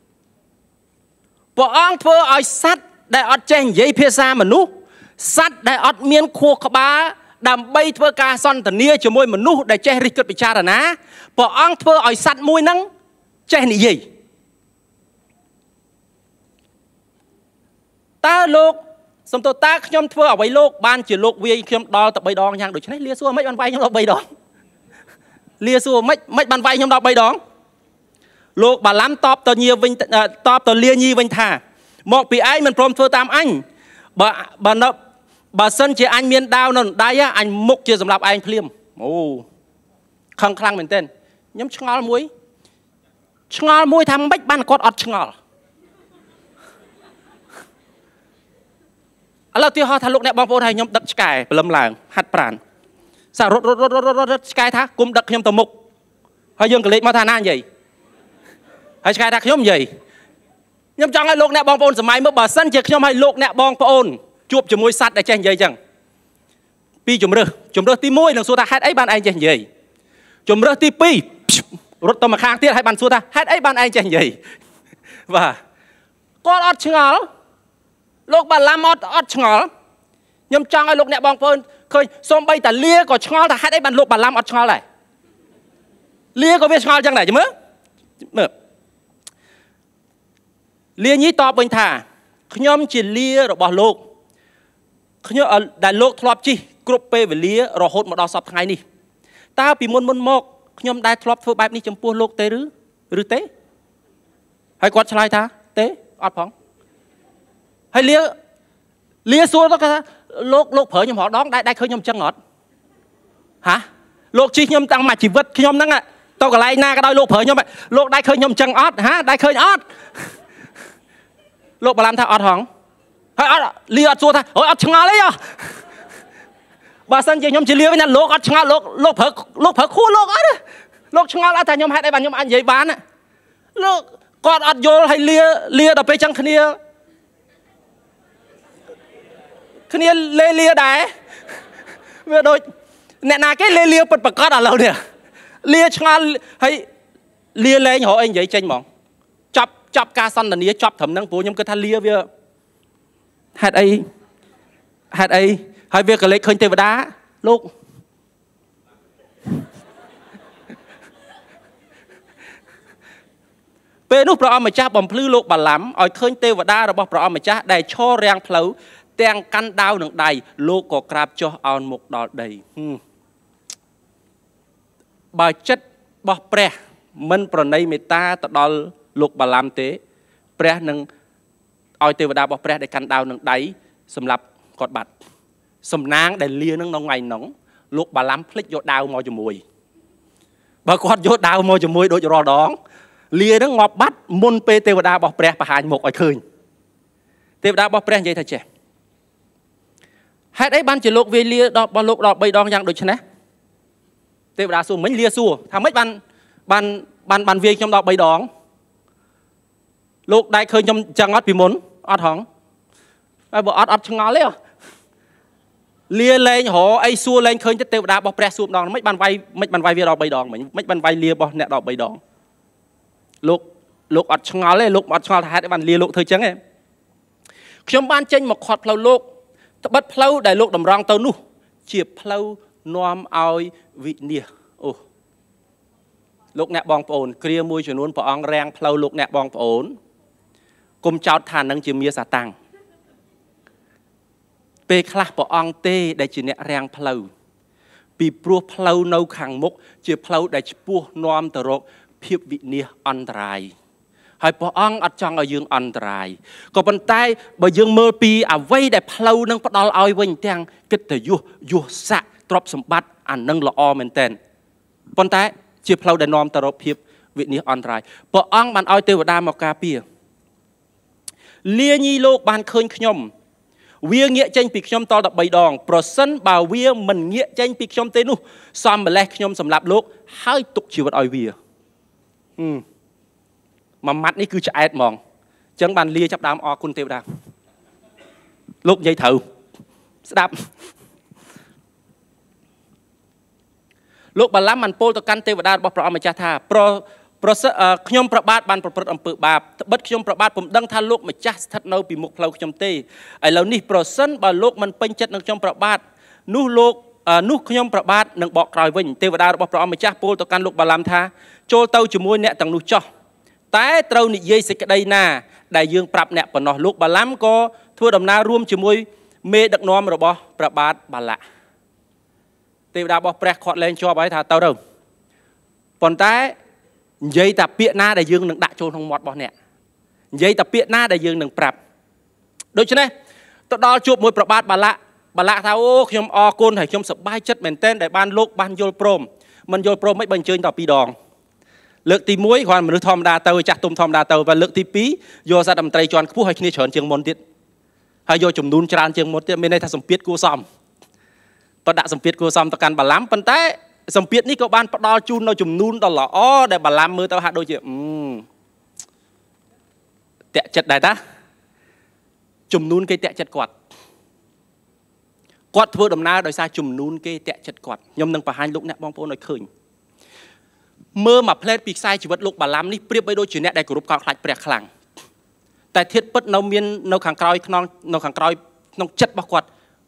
ព្រះអង្គធ្វើឲ្យសត្វដែលអត់ចេះនិយាយភាសាមនុស្សសត្វដែលអត់មានខួរក្បាលដើម្បីធ្វើការសន្ទនាជាមួយមនុស្សដែលចេះរិះគិតពិចារណាព្រះអង្គធ្វើឲ្យសត្វមួយហ្នឹងចេះនិយាយតើលោកសំទោសតើខ្ញុំធ្វើអ្វីលោកបានជាលោកវាយខ្ញុំដល់ទៅ3ដងយ៉ាងដូចនេះលាសួរមិនបានវាយខ្ញុំដល់3ដងលាសួរមិនបានវាយខ្ញុំដល់3ដងលោកបាឡាំតបទៅលាញីវិញថាមកពីឯងមិនព្រមធ្វើតាមអញបើសិនជាអញមានដាវនៅដៃអញមុខជាសម្រាប់ឯងភ្លាមអូខឹងខ្លាំងមែនទែនខ្ញុំឆ្ងល់មួយថាមិនបានគាត់អត់ឆ្ងល់ឥឡូវទីហោះថាលោកអ្នកបងប្អូនឲ្យខ្ញុំដឹកឆ្កែព្រលឹមឡើងហាត់ប្រាណសារត់ឆ្កែថាគុំដឹកខ្ញុំទៅមុខហើយយើងក៏លេចមកថាណានិយាយហើយឆ្កែថាខ្ញុំនិយាយខ្ញុំចង់ឲ្យលោកអ្នកបងប្អូនសម័យមើលបើសិនជាខ្ញុំឲ្យលោកអ្នកបងប្អូនជួបជាមួយសត្វដែលចេះនិយាយចឹងពីជំរឿសទី1នឹងសួរថាហេតុអីបានឯងចេះនិយាយជំរឿសទី2រត់ទៅមកខាងទៀតហើយបានសួរថាហេតុអីបានឯងចេះនិយាយបាទគាត់អត់ឆ្ងល់លោកបាឡាំអត់ឆ្ងល់ nhầm chăng ai lục nè bong phơn khơi xôm bay ta lia có chngol ta hát ấy bàn lục bàn làm ở chngol này lia có biết chngol chăng này chứ mớ lia nhí to bên thà nhom chỉ lia rồi bỏ lục nhom ở đại lục thọp chi group về lia rồi hốt một đo sập ngày đi ta bị môn một nhom đại thọp phơi bài ní chấm pua lục tế rứ tế hay quạt slide ta tế ọt phóng hay lia xua đó cái lục phở nhom họ đón đại khơi nhom chân ngọt hả lục chi nhom tăng mà chỉ vật nhom năng ạ tao cả lại na cái đôi lục phở nhom lục đại khơi nhom chân ọt hả đại khơi ọt lục bà làm tha ọt hỏng hay ọt lia ọt xua ta ôi ọt chừng lấy à bà sân chị nhom chỉ lia với nhau lục ọt chừng lục phở khu lục ọt lục chừng là ta nhom hai đây bà nhom ăn giấy bán á lục con ọt vô hay lia đậpไปจังkhnia lia đài vừa đôi nè na cái lia bật bật cọt ở lâu nè lia chừng hay lia lên họ anh giấy tranh mỏng chọc ca săn là nia chọc thầm năng phố nhưng cái tha lia vừa hạt ấy hai việc cái lấy khơi tê vào đá lúc bên lúc bọn mà cha bầm phứ lục bà lắm ở khơi tê vào đá rồi bọn mà cha đầy cho rang phấu teng căn đau nặng đầy lục có crab cho on một đỏ đầy bài chất bỏ pre mình pro này người ta tự đo lục bà làm thế pre nâng oi tê vào đá bỏ pre để căn đau nặng đầy sầm lập cọt bạt sầm nang để lia nâng nóng ngày nóng lục bà làm phích vô đau mò cho mùi bà cọt vô đau mò cho mùi đôi cho đón lia nó ngọt bắt môn pe tê vào đá bỏ pre bà hai một oi khơi tê vào đá bỏ pre vậy thôi trẻ hai đấy ban chỉ lục về lia đọ bỏ lục đọ bay đong giang được chứ nè tê vào đá xuống mấy lia xua thằng mấy ban về trong đọ bay đong lục đại khơi trong chẳng ngót bị muốn ọt hỏng ai bỏ ọt chừng ngó lấy à lia lên họ ai xua lên khơi chất tê vào đá bỏ pre xuống đong mấy ban vai về đọ bay đong mấy ban vai lia bỏ nẹt đọ bay đong lục ọt chừng ngó lấy lục ọt chừng ngó hai đấy ban lia lục thôi chẳng em trong ban trên một khọt phao lục bắt phao đại lục đầm rong tàu nu chìa phao nom ao vị nia ô lục nẹt bong ổn kia môi chuyển luôn bỏ ong rang phao lục nẹt bong ổn cùng chào thàn năng chìa mía xả tăng pe khla bỏ ong tê đại chìa nẹt rang phao bị pru phao nâu khang mốc chìa phao đại pua nom tờ rộ phiệp vị nia ăn trai hai bỏ ong ở trong ở dương ăn trai còn bên tay bởi dương mơ pi à vây để phao nâng bắt đầu ao vinh tiếng kết từ vua sạ trộp sầm bát ăn nâng lọ o men tên bên tay chia phao để nom tờ rộ phiệp vị nia ăn trai bỏ ong bàn ao tiêu vào đa một cà pia lia nhi lô bàn khơi nhom vía nghĩa tranh bị nhom to đập bảy đòn person bảo vía mình nghĩa tranh bị nhom tên nu xăm bể nhom sầm lạp lô hai tục chịu vật ao vía mà mắt ní cứ chạy mòn chẳng bàn lia chấp đám o kun tiêu đam lúc dây thử đáp lúc bà lắm mình pol to căn tiêu đam bọc mà cha tha nhomประบาทបានប្រព្រឹត្តអំពើបាបបិទខ្ញុំប្របាទผมដឹងថាលោកម្ចាស់ស្ថិតនៅពីមុខផ្លូវខ្ញុំទេឥឡូវនេះប្រសិនបើលោកមិនពេញចិត្តនឹងខ្ញុំប្របាទនោះខ្ញុំប្របាទនឹងបកក្រោយវិញទេវតារបស់ព្រះអង្គម្ចាស់ពោលទៅកាន់លោកបាឡាំថាចូលទៅជាមួយអ្នកទាំងនោះចោះតែត្រូវនិយាយសេចក្តីណាដែលយើងប្រាប់អ្នកប៉ុណ្ណោះលោកបាឡាំក៏ធ្វើដំណើររួមជាមួយមេដឹកនាំរបស់ព្រះបាទបាឡាទេវតារបស់ព្រះខាត់លែងជាប់ហើយថាទៅប៉ុន្តែនិយាយតែពាក្យណាដែលយើងនឹងដាក់ចូលក្នុងមាត់របស់អ្នកនិយាយតែពាក្យណាដែលយើងនឹងប្រាប់ដូច្នេះទៅដល់ជួបមួយព្រះបាទបាឡាថាអូខ្ញុំអរគុណហើយខ្ញុំសប្បាយចិត្តមែនទែនដែលបានលោកបានយល់ព្រមមិនយល់ព្រមមិនបើអញ្ជើញដល់2ដងលើកទី1គ្រាន់មនុស្សធម្មតាទៅចាស់ទុំធម្មតាទៅvàលើកទី2យកសត្វមន្ត្រីជាន់ខ្ពស់ឲ្យគ្នាច្រើនជាងមុនទៀតហើយយកចំនួនច្រើនជាងមុនទៀតមានន័យថាសម្ពាធគួរសមបើដាក់សម្ពាធគួរសមទៅកាន់បាឡាំប៉ុន្តែសម្ពាធនេះក៏បានផ្ដល់ជូននៅចំនួនដ៏ល្អដែលបាឡាំមើលទៅហាក់ដូចជាតាក់ចិត្តដែរតាចំនួនគេតាក់ចិត្តគាត់ធ្វើដំណើរដោយសារចំនួនគេតាក់ចិត្តគាត់ខ្ញុំនឹងបង្ហាញលោកអ្នកបងប្អូនឲ្យឃើញមើលមកផ្លែតពីខ្សែជីវិតលោកបាឡាំនេះប្រៀបបីដូចជាអ្នកដែលគោរពកោតខ្លាចព្រះខ្លាំងតែធាតុពិតនៅមាននៅខាងក្រោយក្នុងចិត្តរបស់គាត់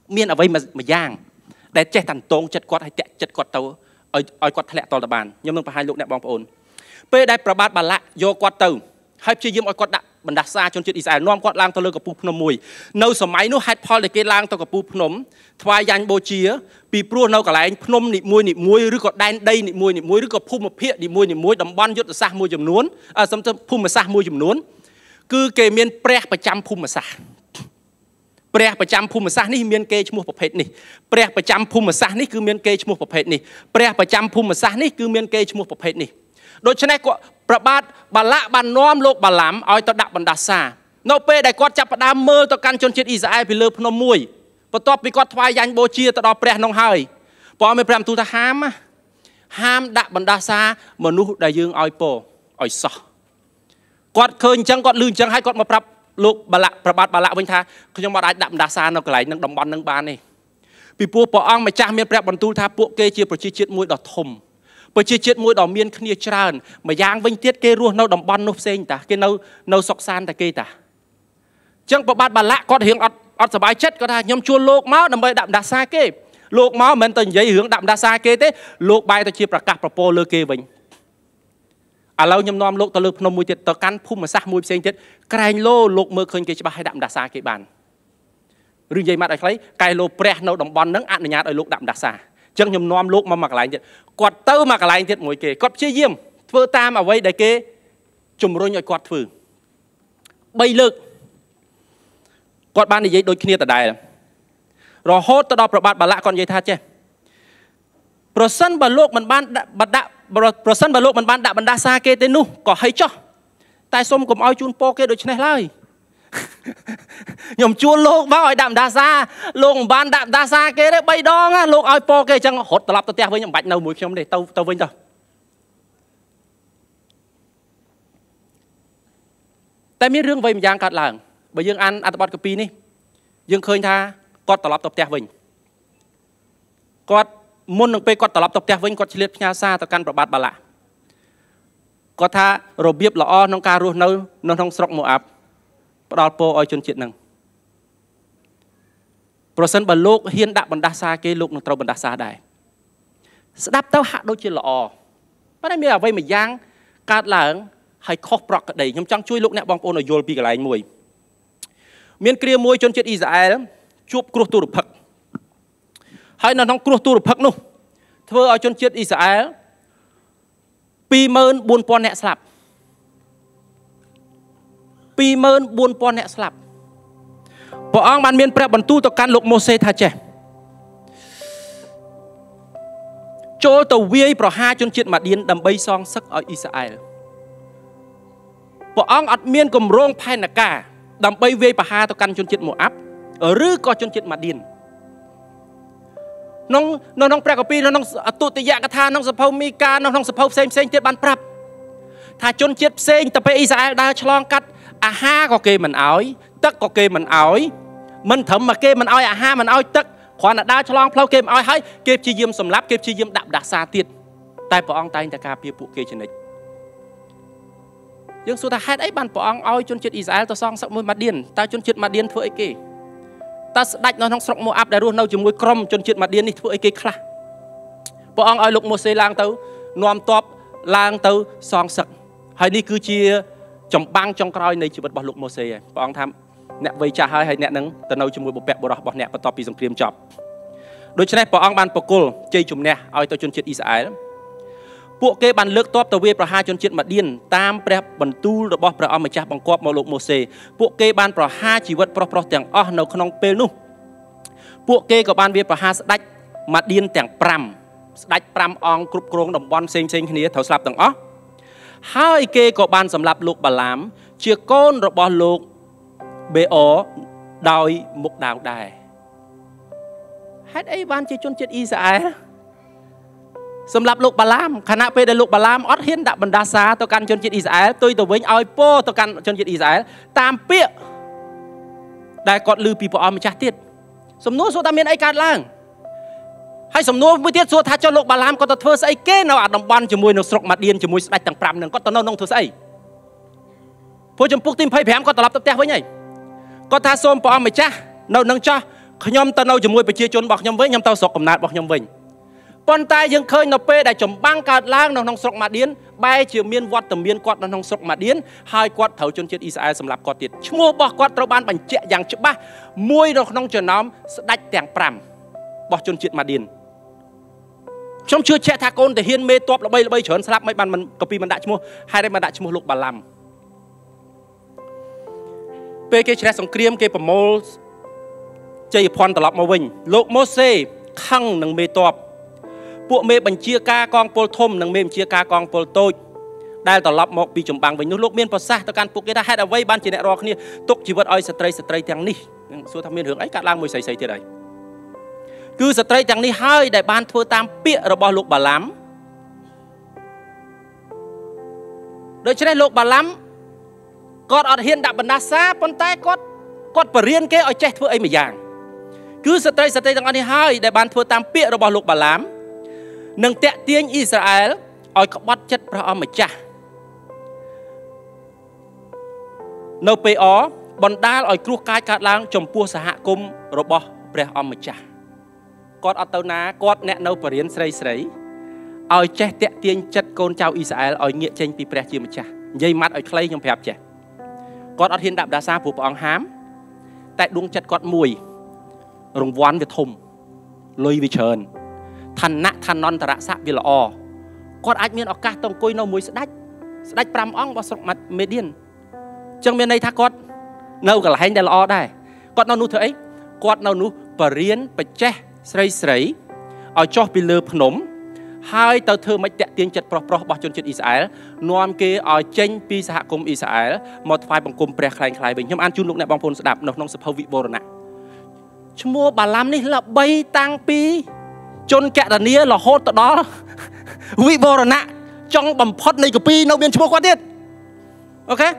miên ở vây mà giang để che thành tông chật quạt hay tẹt chật quạt tàu ở quạt thẹn tàu là bàn nhưng mà hai lúc nè bong ổn pe đạiประบาดบาละโยquạt tàuให้ชี้ยืมเอาquạtดักบรรดาซาจนจิตอิสราเอลน้อมquạtล่างตะเลือกกับปูพนมมวยในสมัยนู้นให้พอเลยเกล้างตัวกับปูพนมทวายยันโบเชียปีปลัวในกับไหลพนมนิมวยหรือก็ได้ได้นิมวยหรือก็พุ่มมาเพี้ยนิมวยดำบอลยุทธศาสตร์มวยจำนวนสมมติพุ่มมาซามวยจำนวนคือเกมีนแปรประจำพุ่มมาซาแปรประจำภูมิศาสตร์นี่เมียนเกชมูประเภทนี่แปรประจำภูมิศาสตร์นี่คือเมียนเกชมูประเภทนี่แปรประจำภูมิศาสตร์นี่คือเมียนเกชมูประเภทนี่โดยเฉพาะก็ประบาดบาละบานน้อมโลกบาลามเอาต่อดับบรรดาซาโนเป้ได้กอดจับประดามเมื่อต่อการจนจิตอิสราเอลไปเลือพนมมวยประตอบไปกอดทวายยันโบเชียต่อดอแปรน้องเฮยพอไม่แปรตูทหห้ามดับบรรดาซามนุษย์ได้ยืงเอาโปเอาซอกอดเคยจังกอดลืมจังให้กอดมาปรับลูกบาละประบาดบาละวันท้าเขายังมาได้ดับดาซาเรากระไรนั่งดำบอลนั่งบานนี่ปีปัวปออังมาจ้าเมียนแปรบรรทุท้าพวกเกจีประชิดจิตมวยดอกทมประชิดจิตมวยดอกเมียนขณีจราณมายางวิ่งเตี้ยเกรัวเราดำบอลนุเซนตาเกเราสกซานตาเกตาจังประบาดบาละก็เหียงอัดสบายเช็ดก็ได้ยำชวนโลกม้าดำไปดับดาซาเกโลกม้าเหมือนตัวใหญ่เหียงดับดาซาเกเต้โลกใบตัวชีประกาศประโปเลเกวิ่งเรายำนอมโลกตะลึกพนมมวยเจ็ดตะกันพุ่มมาซามวยเซนเจ็ดไกลโลโลกเมื่อคืนเกจบาให้ดับดาซาเกบันหรือใหญ่มาอะไรไกลโลแปรโนดำบอลนั่งอัดในญาติโลกดับดาซาจังยำนอมโลกมาหมักหลายเจ็ดกอดเต้าหมักหลายเจ็ดมวยเกกอดเชี่ยเยี่ยมเพื่อตามเอาไว้ได้เกจุ่มรุ่งย่อยกอดฝืนใบเลิกกอดบ้านในยัยโดยขี้เนียแต่ใดรอโฮตตะดอประบาดบาละก่อนยัยท่าเจ้โปรเซนต์บาโลกมันบ้านบัดดะโปรเซนต์บาโลกมันบ้านดับบรรดาซาเกเตนูก็ให้จ่อแต่สมกับเอาจูนโปเกโดยชนะเลยยมจูนโลกบ้าไอ้ดับดาซาโลกบ้านดับดาซาเกได้ใบดองอะโลกเอาโปเกจังหดตลับตัวเตี้ยไว้ยังบัดเนาหมวยเข้มเลยเต้าไว้จ้ะแต่มีเรื่องไว้มันยังกัดหลังใบยังอันอัตบัตกับปีนี้ยังเคยท่ากอดตลับตัวเตี้ยไว้กอดมุนหนึ่งไปกอดตลับตกแตกวิ่งกอดเฉลี่ยพญาซาต่อการประบาดบาละก็ถ้าระเบียบละอ้อน้องการรู้เนื้อท้องสกโมอับปลอดโปออยจนจิตหนึ่งโปรเซนต์บรรลุเฮียนดับบรรดาซาเกลุกหนึ่งตรบรรดาซาได้สดับเต้าหักโดยจิตละอ้อไม่ได้มีอะไรมาย่างการหลังให้ครบปลอกกระเดยยำจังช่วยลูกเนี่ยบางโอนโยลปีกอะไรมวยเมียนเกลียมวยจนจิตอิสราเอลจูบกรุตุรุพักให้นน้องกลัวตัวพักนู้เธอเอาจนเจ็ดอิสราเอลปีเมินบุญปอนเนสลับปีเมินบุญปอนเนสลับพออ้างมันเมียนแปรบรรทุต่อการลกโมเสท่าเจโจตัวเวียประหาจนเจ็ดมาเดียนดำใบซองสักเอาอิสราเอลพออ้างอัดเมียนกลมโรงภายนักกาดำใบเวียประหาต่อการจนเจ็ดโมอับหรือก็จนเจ็ดมาเดียนน้องแปรกับปีน้องตุติยะกถาน้องสะเพามีการน้องสะเพาเซมเจ็ดบันปรับถ้าจนเจ็ดเซงแต่ไปอิสราเอลได้ฉลองกัดอาหาก็เกมันเอาตักก็เกมันเอามันถมมาเกมันเอาอาหามันเอาตักขวานได้ฉลองเพลาเกมเอาให้เก็บชียิมสำรับเก็บชียิมดับดักซาติดแต่ปองตายแต่กาเปียปุเกชนิดยังสุดท้ายไอ้บันปองเอาจนเจ็ดอิสราเอลตัวซองสักมือมาเดียนแต่จนเจ็ดมาเดียนเพื่อไอ้เกตาดัดน้องสกโมอับได้รู้เราจะมวยกรมจนจิตมาเดียนนี่ทั่วไอ้เกคลาพอองเอาลูกโมเสลางเต้านอมตอบลางเต้าซองสักให้นี่คือเชียจำบังจงกรอยในชีวิตบอลลูกโมเสสพอองทำเนี่ยไว้จ่าให้เนี่ยนั้นแต่เราจะมวยบุปผบรอบเนี่ยประตอบปีสงครามจบโดยเฉพาะพอองบันปกุลเจจุ่มเนี่ยเอาตัวจนจิตอิสราเอลพวกเกบันเลือกตอบตัวเวประหาจนจิตมาเดียนตามแปรบรรทุระบอบประอมจ่าบังกอบมาลูกโมเสพวกเกบันประหาชีวิตประแต่งอ้อในขนมเปลนุพวกเกกับบ้านเวียประหาสดัดมาเดียนแต่งปรำสดัดปรำองกรุบกรงดมบอลเซงขณีเถาสลับต่างอ้อให้เกกับบ้านสำหรับลูกบาลามเชื่อก้นระบอบลูกเบอดอยมุกดาวได้ให้ไอ้บ้านเจจนเจ็ดอิสราเอลสำหรับลูกบาลามคณะไปได้ลูกบาลามอดเห็นดับบรรดาซาต่อการจนจิตอิสราเอลตัวตัวเวงเอาโป้ต่อการจนจิตอิสราเอลตามเปี้ยได้กอดลือปีปอมชาติสมนุสุดามีนไอการล่างให้สมนุวิเทียส่วนท้าเจ้าโลกบาลามก็ต้องเทอใส่เก้นเอาอัดดำบันจมูกนกสกมาเดียนจมูกได้ต่างปรำหนึ่งก็ต้องน้องเทอใส่พอจมปุกติมไพ่แผงก็ตลับตับแตกไว้ไงก็ท้าส้มปอมไม่จ้าเราหนังจ้าខ្ញុំទៅនៅជាមួយប្រជាជនរបស់ខ្ញុំវិញខ្ញុំទៅស្រុកកំណើតរបស់ខ្ញុំវិញប៉ុន្តែយើងឃើញនៅពេលដែលចម្បាំងកើតឡើងនៅក្នុងស្រុកម៉ាឌៀនបែរជាមានវត្តមានគាត់នៅក្នុងស្រុកម៉ាឌៀនហើយគាត់ត្រូវជនជាតិអ៊ីស្រាអែលសម្លាប់គាត់ទៀតឈ្មោះរបស់គាត់ត្រូវបានបញ្ជាក់យ៉ាងច្បាស់មួយនៅក្នុងចំណោមស្ដេចទាំង5របស់ជនជាតិម៉ាឌៀនខ្ញុំជឿជាក់ថាកូនទាហានមេទ័ពល្បីច្រើនស្លាប់មិនបានកាពីមិនដាក់ឈ្មោះហេតុអីមិនដាក់ឈ្មោះលោកបាឡាំពេលគេជ្រះសង្គ្រាមគេប្រមូលជ័យភ័ណ្ឌត្រឡប់មកវិញលោកម៉ូសេខឹងនឹងមេទ័ពពួកមេបញ្ជាការកងពលធំនិងមេបញ្ជាការកងពលតូចដែលត្រឡប់មកពីចម្បាំងវិញនោះលោកមានប្រសាសន៍ទៅកាន់ពួកគេថាហេតុអ្វីបានជាអ្នករាល់គ្នាទុកជីវិតឲ្យស្ត្រីទាំងនេះសួរថាមានរឿងអីកើតឡើងមួយស្រីទៀតហើយគឺស្ត្រីទាំងនេះហើយដែលបានធ្វើតាមពាក្យរបស់លោកបាឡាំដូច្នេះលោកបាឡាំគាត់អត់ហ៊ានដាក់បណ្ដាសាប៉ុន្តែគាត់បរៀនគេឲ្យចេះធ្វើអីមួយយ៉ាងគឺស្ត្រីទាំងអស់នេះហើយដែលបានធ្វើតាមពាក្យរបស់លោកបាឡាំនឹងតាក់ទាញអ៊ីស្រាអែលឲ្យក្បត់ចិត្តព្រះអង្គម្ចាស់នៅពេលបណ្ដាលឲ្យគ្រោះកាចកើតឡើងចំពោះសហគមន៍របស់ព្រះអង្គម្ចាស់គាត់អត់ទៅណាគាត់អ្នកនៅបរិញ្ញាស្រីឲ្យចេះតាក់ទាញចិត្តកូនចៅអ៊ីស្រាអែលឲ្យងាកចេញពីព្រះជាម្ចាស់និយាយម៉ាត់ឲ្យខ្លីខ្ញុំប្រាប់ចេះគាត់អត់ហ៊ានដាក់ដាសាព្រោះព្រះអង្គហាមតែដួងចិត្តគាត់មួយរង្វាន់វាធំលុយវាច្រើនឋានៈឋានន្តរស័ក្តិវាល្អគាត់អាចមានឱកាសទៅអង្គុយនៅមួយស្ដេច5អង្គរបស់ស្រុកមេឌៀនអញ្ចឹងមានន័យថាគាត់នៅកន្លែងដែលល្អដែរគាត់នៅនោះធ្វើអីគាត់នៅនោះបរៀនបច្ចេះស្រីឲ្យចុះពីលើភ្នំហើយទៅធ្វើមិនតាក់ទាញចិត្តប្រុសរបស់ជនជាតិអ៊ីស្រាអែលនាំគេឲ្យចេញពីសហគមន៍អ៊ីស្រាអែលមកថ្វាយបង្គំព្រះខ្លែងខ្លាយវិញខ្ញុំអានជូនលោកអ្នកបងប្អូនស្ដាប់នៅក្នុងសភៅវិវរណៈឈ្មោះបាឡាំនេះល្បីតាំងពីជនកណនីរហូតទៅដល់វិវរណៈចុងបំផុតនៃកាពីនៅមានឈ្មោះគាត់ទៀតអូខេ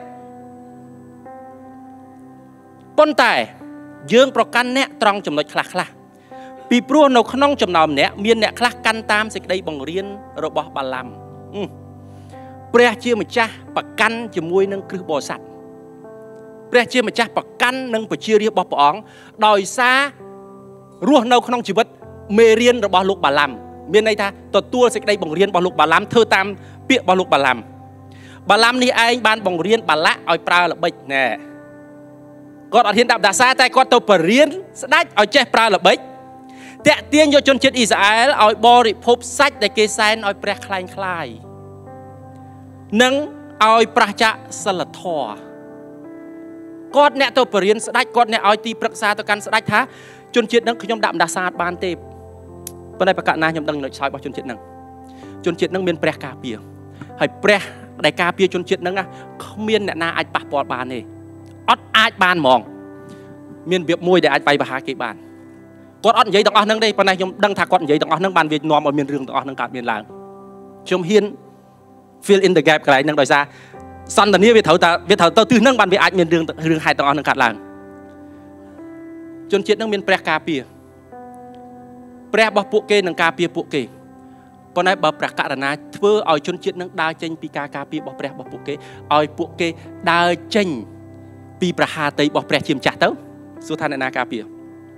ប៉ុន្តែយើងប្រកាន់អ្នកត្រង់ចំណុចខ្លះពីព្រោះនៅក្នុងចំណោមអ្នកមានអ្នកខ្លះកាន់តាមសេចក្តីបង្រៀនរបស់បាឡាំព្រះជាម្ចាស់ប្រកាន់ជាមួយនឹងគ្រឹះបរិស័ទព្រះជាម្ចាស់ប្រកាន់នឹងប្រជារាស្ត្ររបស់ព្រះអង្គដោយសាររស់នៅក្នុងជីវិតមេរៀនរបស់លោកបាឡាំមានន័យថាទទួលសេចក្តីបង្រៀនរបស់លោកបាឡាំធ្វើតាមពាក្យរបស់លោកបាឡាំនេះឯងបានបង្រៀនបាឡាក់ឲ្យប្រើល្បិចណែគាត់អត់ហ៊ានដាក់ដាសាតែគាត់ទៅបរៀនស្ដេចឲ្យចេះប្រើល្បិចតាក់ទាញយកជនជាតិអ៊ីស្រាអែលឲ្យបរិភោគសាច់ដែលគេសែនឲ្យព្រះខ្លែងខ្លាយនិងឲ្យប្រះចាកសិលធម៌គាត់អ្នកទៅបរៀនស្ដេចគាត់អ្នកឲ្យទីប្រឹក្សាទៅកាន់ស្ដេចថាជនជាតិនឹងខ្ញុំដាក់បណ្ដាសាបានទេប៉ុន្តែប្រកាសណាខ្ញុំដឹងនៅឆោយរបស់ជនជាតិនឹងមានព្រះការពារហើយព្រះដែលការពារជនជាតិនឹងគ្មានអ្នកណាអាចប៉ះពាល់បានទេអត់អាចបានហ្មងមានរបៀបមួយដែលអាចបាយបហាគេបានគាត់អត់និយាយទាំងអស់ហ្នឹងទេប៉ុន្តែខ្ញុំដឹងថាគាត់និយាយទាំងអស់ហ្នឹងបានវានាំឲ្យមានរឿងទាំងអស់ហ្នឹងកើតមានឡើងខ្ញុំហ៊ាន fill in the gap កន្លែងហ្នឹងដោយសារសន្តានាវាត្រូវទៅទិសហ្នឹងបានវាអាចមានរឿងហេតុទាំងអស់ហ្នឹងកើតឡើងជនជាតិហ្នឹងមានព្រះការពារព្រះរបស់ពួកគេនឹងការពារពួកគេប៉ុន្តែបើព្រះករណាធ្វើឲ្យជនជាតិនឹងដើរចេញពីការការពាររបស់ព្រះរបស់ពួកគេឲ្យពួកគេដើរចេញពីប្រហាតីរបស់ព្រះជាម្ចាស់ទៅសួរថាអ្នកណាការពារ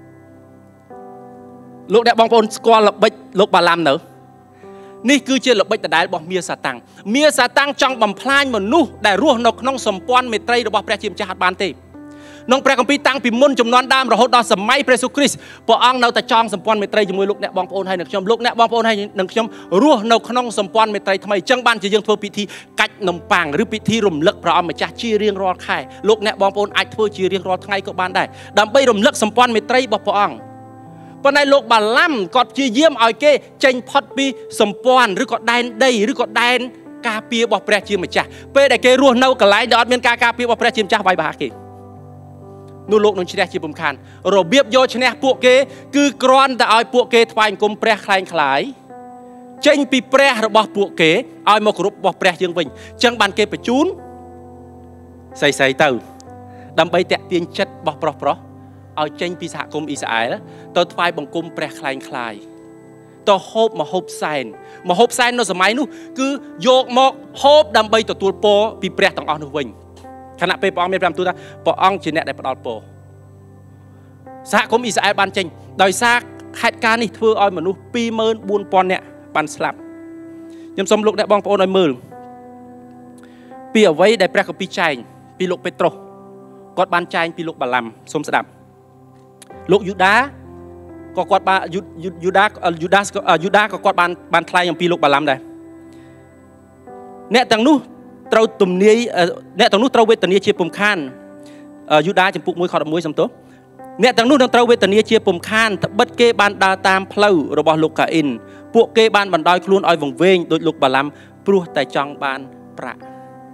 លោកអ្នកបងប្អូនស្គាល់ល្បិចលោកបាឡាំនៅនេះគឺជាល្បិចដដែលរបស់មាសាតាំងចង់បំផ្លាញមនុស្សដែលរស់នៅក្នុងសម្ព័ន្ធមេត្រីរបស់ព្រះជាម្ចាស់អត់បានទេក្នុងព្រះគម្ពីរតាំងពីមុនចំនួនដើមរហូតដល់សម័យព្រះយេស៊ូវគ្រីស្ទព្រះអង្គនៅតែចងសម្ព័ន្ធមេត្រីជាមួយលោកអ្នកបងប្អូនហើយនឹងខ្ញុំលោកអ្នកបងប្អូនហើយនឹងខ្ញុំរស់នៅក្នុងសម្ព័ន្ធមេត្រីថ្មីអញ្ចឹងបានជាយើងធ្វើពិធីកាច់នំប៉័ងឬពិធីរំលឹកព្រះអង្គម្ចាស់ជារៀងរាល់ខែលោកអ្នកបងប្អូនអាចធ្វើជារៀងរាល់ថ្ងៃក៏បានដែរដើម្បីរំលឹកសម្ព័ន្ធមេត្រីរបស់ព្រះអង្គប៉ុន្តែលោកបាឡាំគាត់ព្យាយាមឲ្យគេចេញផុតពីសម្ព័ន្ធឬក៏ដែនដីឬក៏ដែនការពាររបស់ព្រះជាម្ចាស់ពេលដែលគេរស់នៅកន្លែងដែលអត់មានការការពាររបស់ព្រះជាម្ចាស់វាយបាគេនោះលោកនឹងឈ្នះជាពំខានរបៀបយកឈ្នះពួកគេគឺគ្រាន់តែឲ្យពួកគេថ្វាយបង្គំព្រះខ្លែងខ្លាយចេញពីព្រះរបស់ពួកគេឲ្យមកគោរពរបស់ព្រះយើងវិញអញ្ចឹងបានគេបញ្ជូនស្រីទៅដើម្បីតាក់ទាញចិត្តរបស់ប្រុសឲ្យចេញពីសហគមន៍អ៊ីស្រាអែលទៅថ្វាយបង្គំព្រះខ្លែងខ្លាយទៅហូបមហូបសែននៅសម័យនោះគឺយកមកហូបដើម្បីទទួលពរពីព្រះទាំងអស់នោះវិញខណៈពេលព្រះអង្គមាន5ទូថាព្រះអង្គជាអ្នកដែលផ្ដល់ពរសហគមន៍អ៊ីស្រាអែលបានចេញដោយសារហេតុការណ៍នេះធ្វើឲ្យមនុស្ស 24,000 នាក់បានស្លាប់ខ្ញុំសូមលោកអ្នកបងប្អូនឲ្យមើលពីអ្វីដែលព្រះគម្ពីរចែងពីលោកពេត្រុសគាត់បានចែងពីលោកបាឡាំសូមស្ដាប់លោកយូដាក៏គាត់បានយូដាក៏គាត់បានថ្លែងអំពីលោកបាឡាំដែរអ្នកទាំងនោះត្រូវទំនាយអ្នកទាំងនោះត្រូវវេទនាជាពំខានយូដាចំពុក1 ខ 11សំទោសអ្នកទាំងនោះនឹងត្រូវវេទនាជាពំខានត្បិតគេបានដើរតាមផ្លូវរបស់លោកកាអ៊ីនពួកគេបានបណ្ដោយខ្លួនឲ្យវង្វេងដោយលោកបាឡាំព្រោះតែចង់បានប្រាក់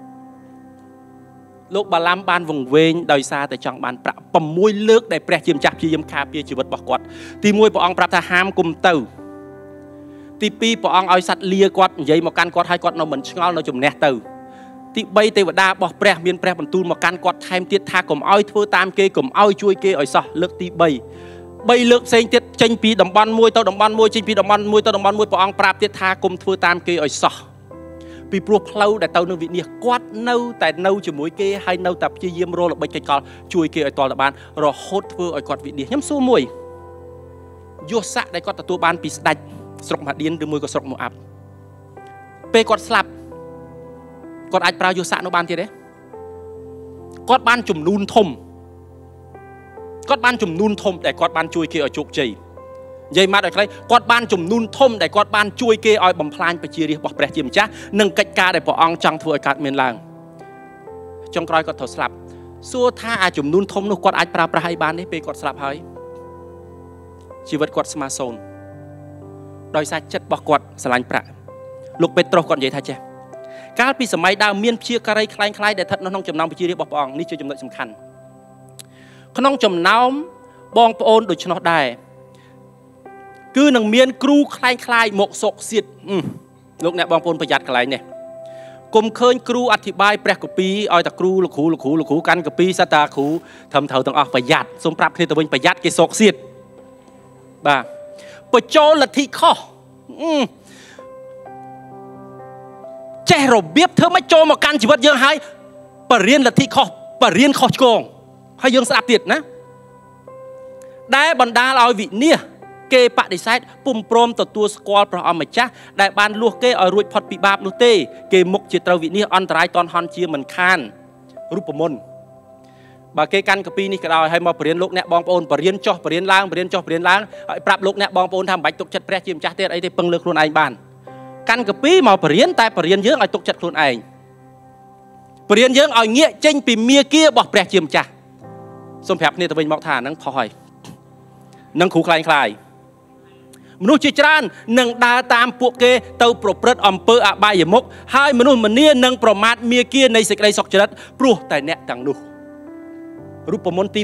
លោកបាឡាំបានវង្វេងដោយសារតែចង់បានប្រាក់6លើកដែលព្រះជាម្ចាស់ព្យាយាមការពារជីវិតរបស់គាត់ទី1ព្រះអង្គប្រាប់ថាហាមគុំទៅទី2ព្រះអង្គឲ្យសត្វលាគាត់និយាយមកកាន់គាត់ឲ្យគាត់នៅមិនឆ្ងល់នៅជំនះទៅទី3ទេវតារបស់ព្រះមានព្រះបន្ទូលមកកាន់គាត់ថែមទៀតថាកុំឲ្យធ្វើតាមគេកុំឲ្យជួយគេឲ្យសោះលើកទី3លើកផ្សេងទៀតចេញពីតំបន់មួយទៅតំបន់មួយចេញពីតំបន់មួយទៅតំបន់មួយព្រះអង្គប្រាប់ទៀតថាកុំធ្វើតាមគេឲ្យសោះពីព្រោះផ្លូវដែលទៅនឹងវិនាសគាត់នៅតែនៅជាមួយគេហើយនៅតែព្យាយាមរកល្បិចកិច្ចកលជួយគេឲ្យតល់ទៅបានរហូតធ្វើឲ្យគាត់វិនាសខ្ញុំសួរមួយយសស័កដែលគាត់ទទួលបានពីស្ដេចស្រុកម៉ាឌៀនឬមួយក៏ស្រុកម៉ូអាប់ពេលគាត់ស្លាប់គាត់អាចប្រើយសស័កនោះបានទៀតទេគាត់បានចំនួនធំដែលគាត់បានជួយគេឲ្យជោគជ័យនិយាយមកដល់ខ្លីគាត់បានចំនួនធំដែលគាត់បានជួយគេឲ្យបំផ្លាញប្រជារាស្ត្ររបស់ព្រះជាម្ចាស់និងកិច្ចការដែលព្រះអង្គចង់ធ្វើឲ្យកើតមានឡើងចុងក្រោយគាត់ត្រូវស្លាប់សួរថាអាចំនួនធំនោះគាត់អាចប្រើប្រាស់អីបានទេពេលគាត់ស្លាប់ហើយជីវិតគាត់ស្មើសូន្យដោយសារចិត្តរបស់គាត់ស្រឡាញ់ប្រាក់លោកពេត្រុសគាត់និយាយថាចេះកាលពីសម័យដើមមានព្យាការីខ្លាំងៗដែលស្ថិតនៅក្នុងចំណោមប្រជារាស្ត្ររបស់ព្រះអង្គនេះជាចំណុចសំខាន់ក្នុងចំណោមបងប្អូនដូច្នោះដែរគឺនឹងមានគ្រូខ្លាំងៗមកសោកសៀតលោកអ្នកបងប្អូនប្រយ័ត្នកន្លែងនេះកុំឃើញគ្រូអធិប្បាយព្រះគម្ពីរឲ្យតែគ្រូលោកគ្រូកាន់គម្ពីរសត្វតាគ្រូត្រឹមត្រូវទាំងអស់ប្រយ័ត្នសូមប្រាប់គ្នាទៅវិញប្រយ័ត្នគេសោកសៀតបាទបញ្ចូលលទ្ធិខុសចេះរបៀបធ្វើមិនចូលមកកាន់ជីវិតយើងហើយបរៀនលទ្ធិខុសបរៀនខុសឆ្គងហើយយើងស្ដាប់ទៀតណាដែលបណ្ដាលឲ្យវិនាសគេបដិសេធពុំព្រមទទួលស្គាល់ព្រះអង្គម្ចាស់ដែលបានលួសគេឲ្យរួចផុតពីបាបនោះទេគេមុខជាត្រូវវិនាសអន្តរាយតនហន់ជាមិនខានរូបមន្តបើគេកាន់កាពីនេះក៏ដោយឲ្យមកបរៀនលោកអ្នកបងប្អូនបរៀនចោះបរៀនឡើងហើយប្រាប់លោកអ្នកបងប្អូនថាមិនបាច់ទុកចិត្តព្រះជាម្ចាស់ទេអីទេពឹងលើខ្លួនឯងបានកាន់កាពីមកបរៀនតែបរៀនយើងឲ្យទុកចិត្តខ្លួនឯងបរៀនយើងឲ្យងាកចេញពីមាគ៌ារបស់ព្រះជាម្ចាស់សូមប្រាប់គ្នាទៅវិញមកថាហ្នឹងផុសហើយនឹងគ្រូខ្លាំងមនុស្សជាច្រើននឹងដើរតាមពួកគេទៅប្រព្រឹត្តអំពើអបាយមុខហើយមនុស្សម្នានឹងប្រមាថមាគ៌ានៃសេចក្តីសុខចរិតព្រោះតែអ្នកទាំងនោះរូបមន្តទី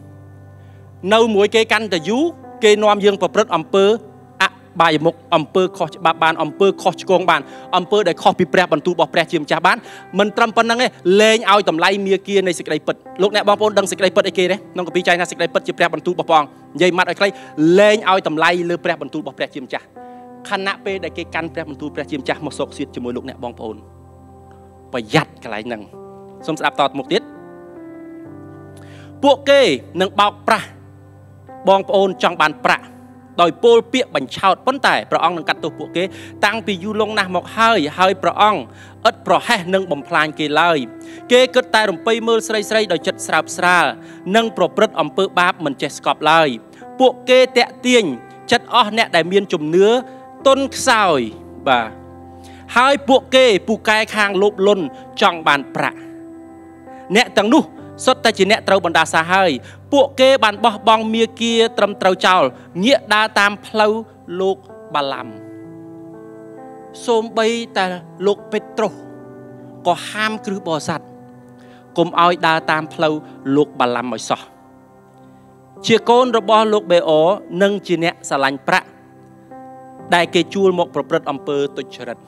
2នៅមួយគេកាន់តែយូរគេនាំយើងប្រព្រឹត្តអំពើអបាយមុខអំពើខុសច្បាប់បានអំពើខុសឆ្គងបានអំពើដែលខុសពីព្រះបន្ទូលរបស់ព្រះជាម្ចាស់បានមិនត្រឹមប៉ុណ្្នឹងទេលែងឲ្យតម្លៃមាគ៌ានៃសេចក្តីពិតលោកអ្នកបងប្អូនដឹងសេចក្តីពិតអីគេទេក្នុងកាពីចែងថាសេចក្តីពិតជាព្រះបន្ទូលរបស់ព្រះអង្គនិយាយម៉ាត់ឲ្យខ្លីលែងឲ្យតម្លៃលើព្រះបន្ទូលរបស់ព្រះជាម្ចាស់ខណៈពេលដែលគេកាន់ព្រះបន្ទូលព្រះជាម្ចាស់មកសោកសៀតជាមួយលោកអ្នកបងប្អូនប្រយ័ត្នកន្លែងហ្នឹងសូមស្ដាប់តទៅមុខទៀតពួកគេនឹងបោកប្រាស់បងប្អូនចង់បានប្រាក់ដោយពោលពាក្យបញ្ឆោតប៉ុន្តែព្រះអង្គនឹងកាត់ទោសពួកគេតាំងពីយូរលង់ណាស់មកហើយព្រះអង្គឥតប្រហែសនឹងបំផ្លាញគេឡើយគេគិតតែរំពៃមើលស្រីដោយចិត្តស្រើបស្រាលនិងប្រព្រឹត្តអំពើបាបមិនចេះស្កប់ឡើយពួកគេតាក់ទាញចិត្តអស់អ្នកដែលមានជំនឿទន់ខ្សោយបាទហើយពួកគេពូកែខាងលោភលន់ចង់បានប្រាក់អ្នកទាំងនោះសុទ្ធតែជាអ្នកត្រូវបណ្ដាសាហើយពួកគេបានបោះបង់មាគ៌ាត្រឹមត្រូវចោលងាកដើរតាមផ្លូវលោកបាឡាំសូម្បីតែលោកពេត្រុសក៏ហាមគ្រឹះបរិស័ទកុំឲ្យដើរតាមផ្លូវលោកបាឡាំឲ្យសោះជាកូនរបស់លោកបេអូនិងជាអ្នកស្រឡាញ់ប្រាក់ដែលគេជួលមកប្រព្រឹត្តអំពើទុច្ចរិត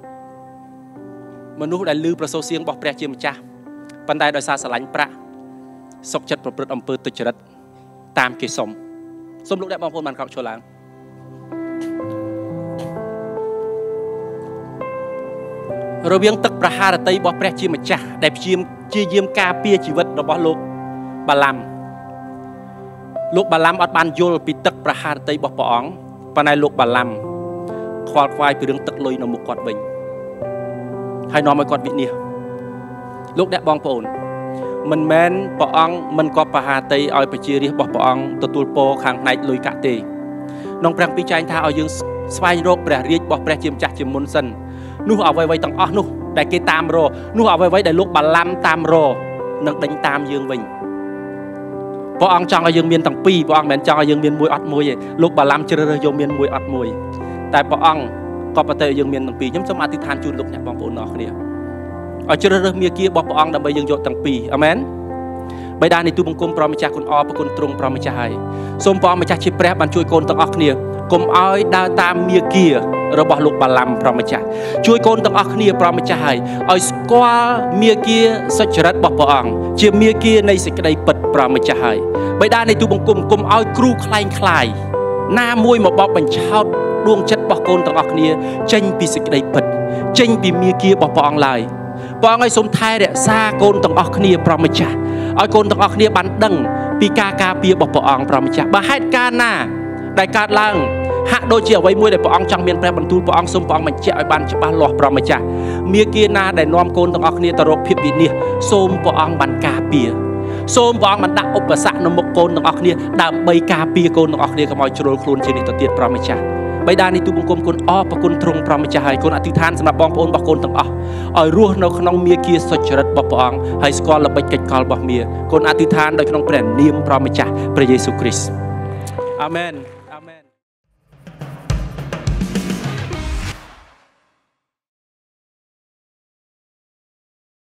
មនុស្សដែលឮប្រសូរសៀងរបស់ព្រះជាម្ចាស់ប៉ុន្តែដោយសារស្រឡាញ់ប្រាក់សុខចិត្តប្រព្រឹត្តអំពើទុច្ចរិតតាមគេសុំលោកអ្នកបងប្អូនបានក្រោកឈរឡើងរវាងទឹកប្រហារតីរបស់ព្រះជាម្ចាស់ដែលព្យាយាមការពារជីវិតរបស់លោកបាឡាំលោកបាឡាំអត់បានយល់ពីទឹកប្រហារតីរបស់ព្រះអង្គប៉ុន្តែលោកបាឡាំខ្វល់ខ្វាយពីរឿងទឹកលុយនៅមុខគាត់វិញហើយនាំឲ្យគាត់វិនិច្ឆ័យលោកអ្នកបងប្អូនមិនមែនព្រះអង្គមិនក៏ប្រហារតីឲ្យប្រជារាស្ត្ររបស់ព្រះអង្គទទួលពរខាងផ្នែកលុយកាក់ទេក្នុងព្រះពីចែងថាឲ្យយើងស្វែងរកព្រះរាជរបស់ព្រះជាម្ចាស់ជាមុនសិននោះអ្វីៗទាំងអស់នោះដែលគេតាមរកនោះអ្វីៗដែលលោកបាឡាំតាមរកនឹងដេញតាមយើងវិញព្រះអង្គចង់ឲ្យយើងមានទាំងពីរព្រះអង្គមិនមែនចង់ឲ្យយើងមានមួយអត់មួយទេលោកបាឡាំជ្រើសរើសយកមានមួយអត់មួយតែព្រះអង្គក៏ប្រតែឲ្យយើងមានទាំងពីរខ្ញុំសូមអធិដ្ឋានជូនលោកអ្នកបងប្អូនទាំងអស់គ្នាឲ្យជ្រើសរើសមាគ៌ារបស់ព្រះអង្គដើម្បីយើងយកទាំងពីរអាមែនបិតានៃទូបង្គំព្រះម្ចាស់គុណអរប្រគុណទ្រង់ព្រះម្ចាស់ហើយសូមព្រះម្ចាស់ជាព្រះបានជួយកូនទាំងអស់គ្នាកុំឲ្យដើរតាមមាគ៌ារបស់លោកបាឡាំព្រះម្ចាស់ជួយកូនទាំងអស់គ្នាព្រះម្ចាស់ហើយឲ្យស្គាល់មាគ៌ាសុចរិតរបស់ព្រះអង្គជាមាគ៌ានៃសេចក្តីពិតព្រះម្ចាស់ហើយបិតានៃទូបង្គំកុំឲ្យគ្រូខ្លែងខ្លាយណាមួយមកបបបញ្ឆោតដួងចិត្តរបស់កូនទាំងអស់គ្នាចេញពីសេចក្តីពិតចេញពីមាគ៌ារបស់ព្រះអង្គឡើយព្រះអង្គឲ្យសូមថែរក្សាកូនទាំងអស់គ្នាព្រះម្ចាស់ឲ្យកូនទាំងអស់គ្នាបានដឹងពីការការពាររបស់ព្រះអង្គព្រះម្ចាស់បើហេតុការណ៍ណាដែលកើតឡើងហាក់ដូចជាអ្វីមួយដែលព្រះអង្គចង់មានព្រះបន្ទូលព្រះអង្គសូមព្រះអង្គបញ្ជាក់ឲ្យបានច្បាស់លាស់ព្រះម្ចាស់មាគ៌ាណាដែលនាំកូនទាំងអស់គ្នាទៅរកភាពវិនិច្ឆ័យសូមព្រះអង្គបានការពារសូមព្រះអង្គបានដាក់ឧបសគ្គនៅមុខកូនទាំងអស់គ្នាដើម្បីការពារកូនទាំងអស់គ្នាកុំឲ្យជ្រុលខ្លួនជានេះទៅទៀតព្រះម្ចាស់បិតានៃទូបង្គំគុណអរប្រគុណទ្រង់ព្រះម្ចាស់ហើយគុណអធិដ្ឋានសម្រាប់បងប្អូនរបស់កូនទាំងអស់ឲ្យរស់នៅក្នុងមាគ៌ាសុចរិតរបស់ព្រះអង្គហើយស្គាល់ល្បិចកិច្ចកលរបស់មាគុណអធិដ្ឋានដោយក្នុងព្រះនាមព្រះម្ចាស់ព្រះយេស៊ូវគ្រីស្ទអាមែន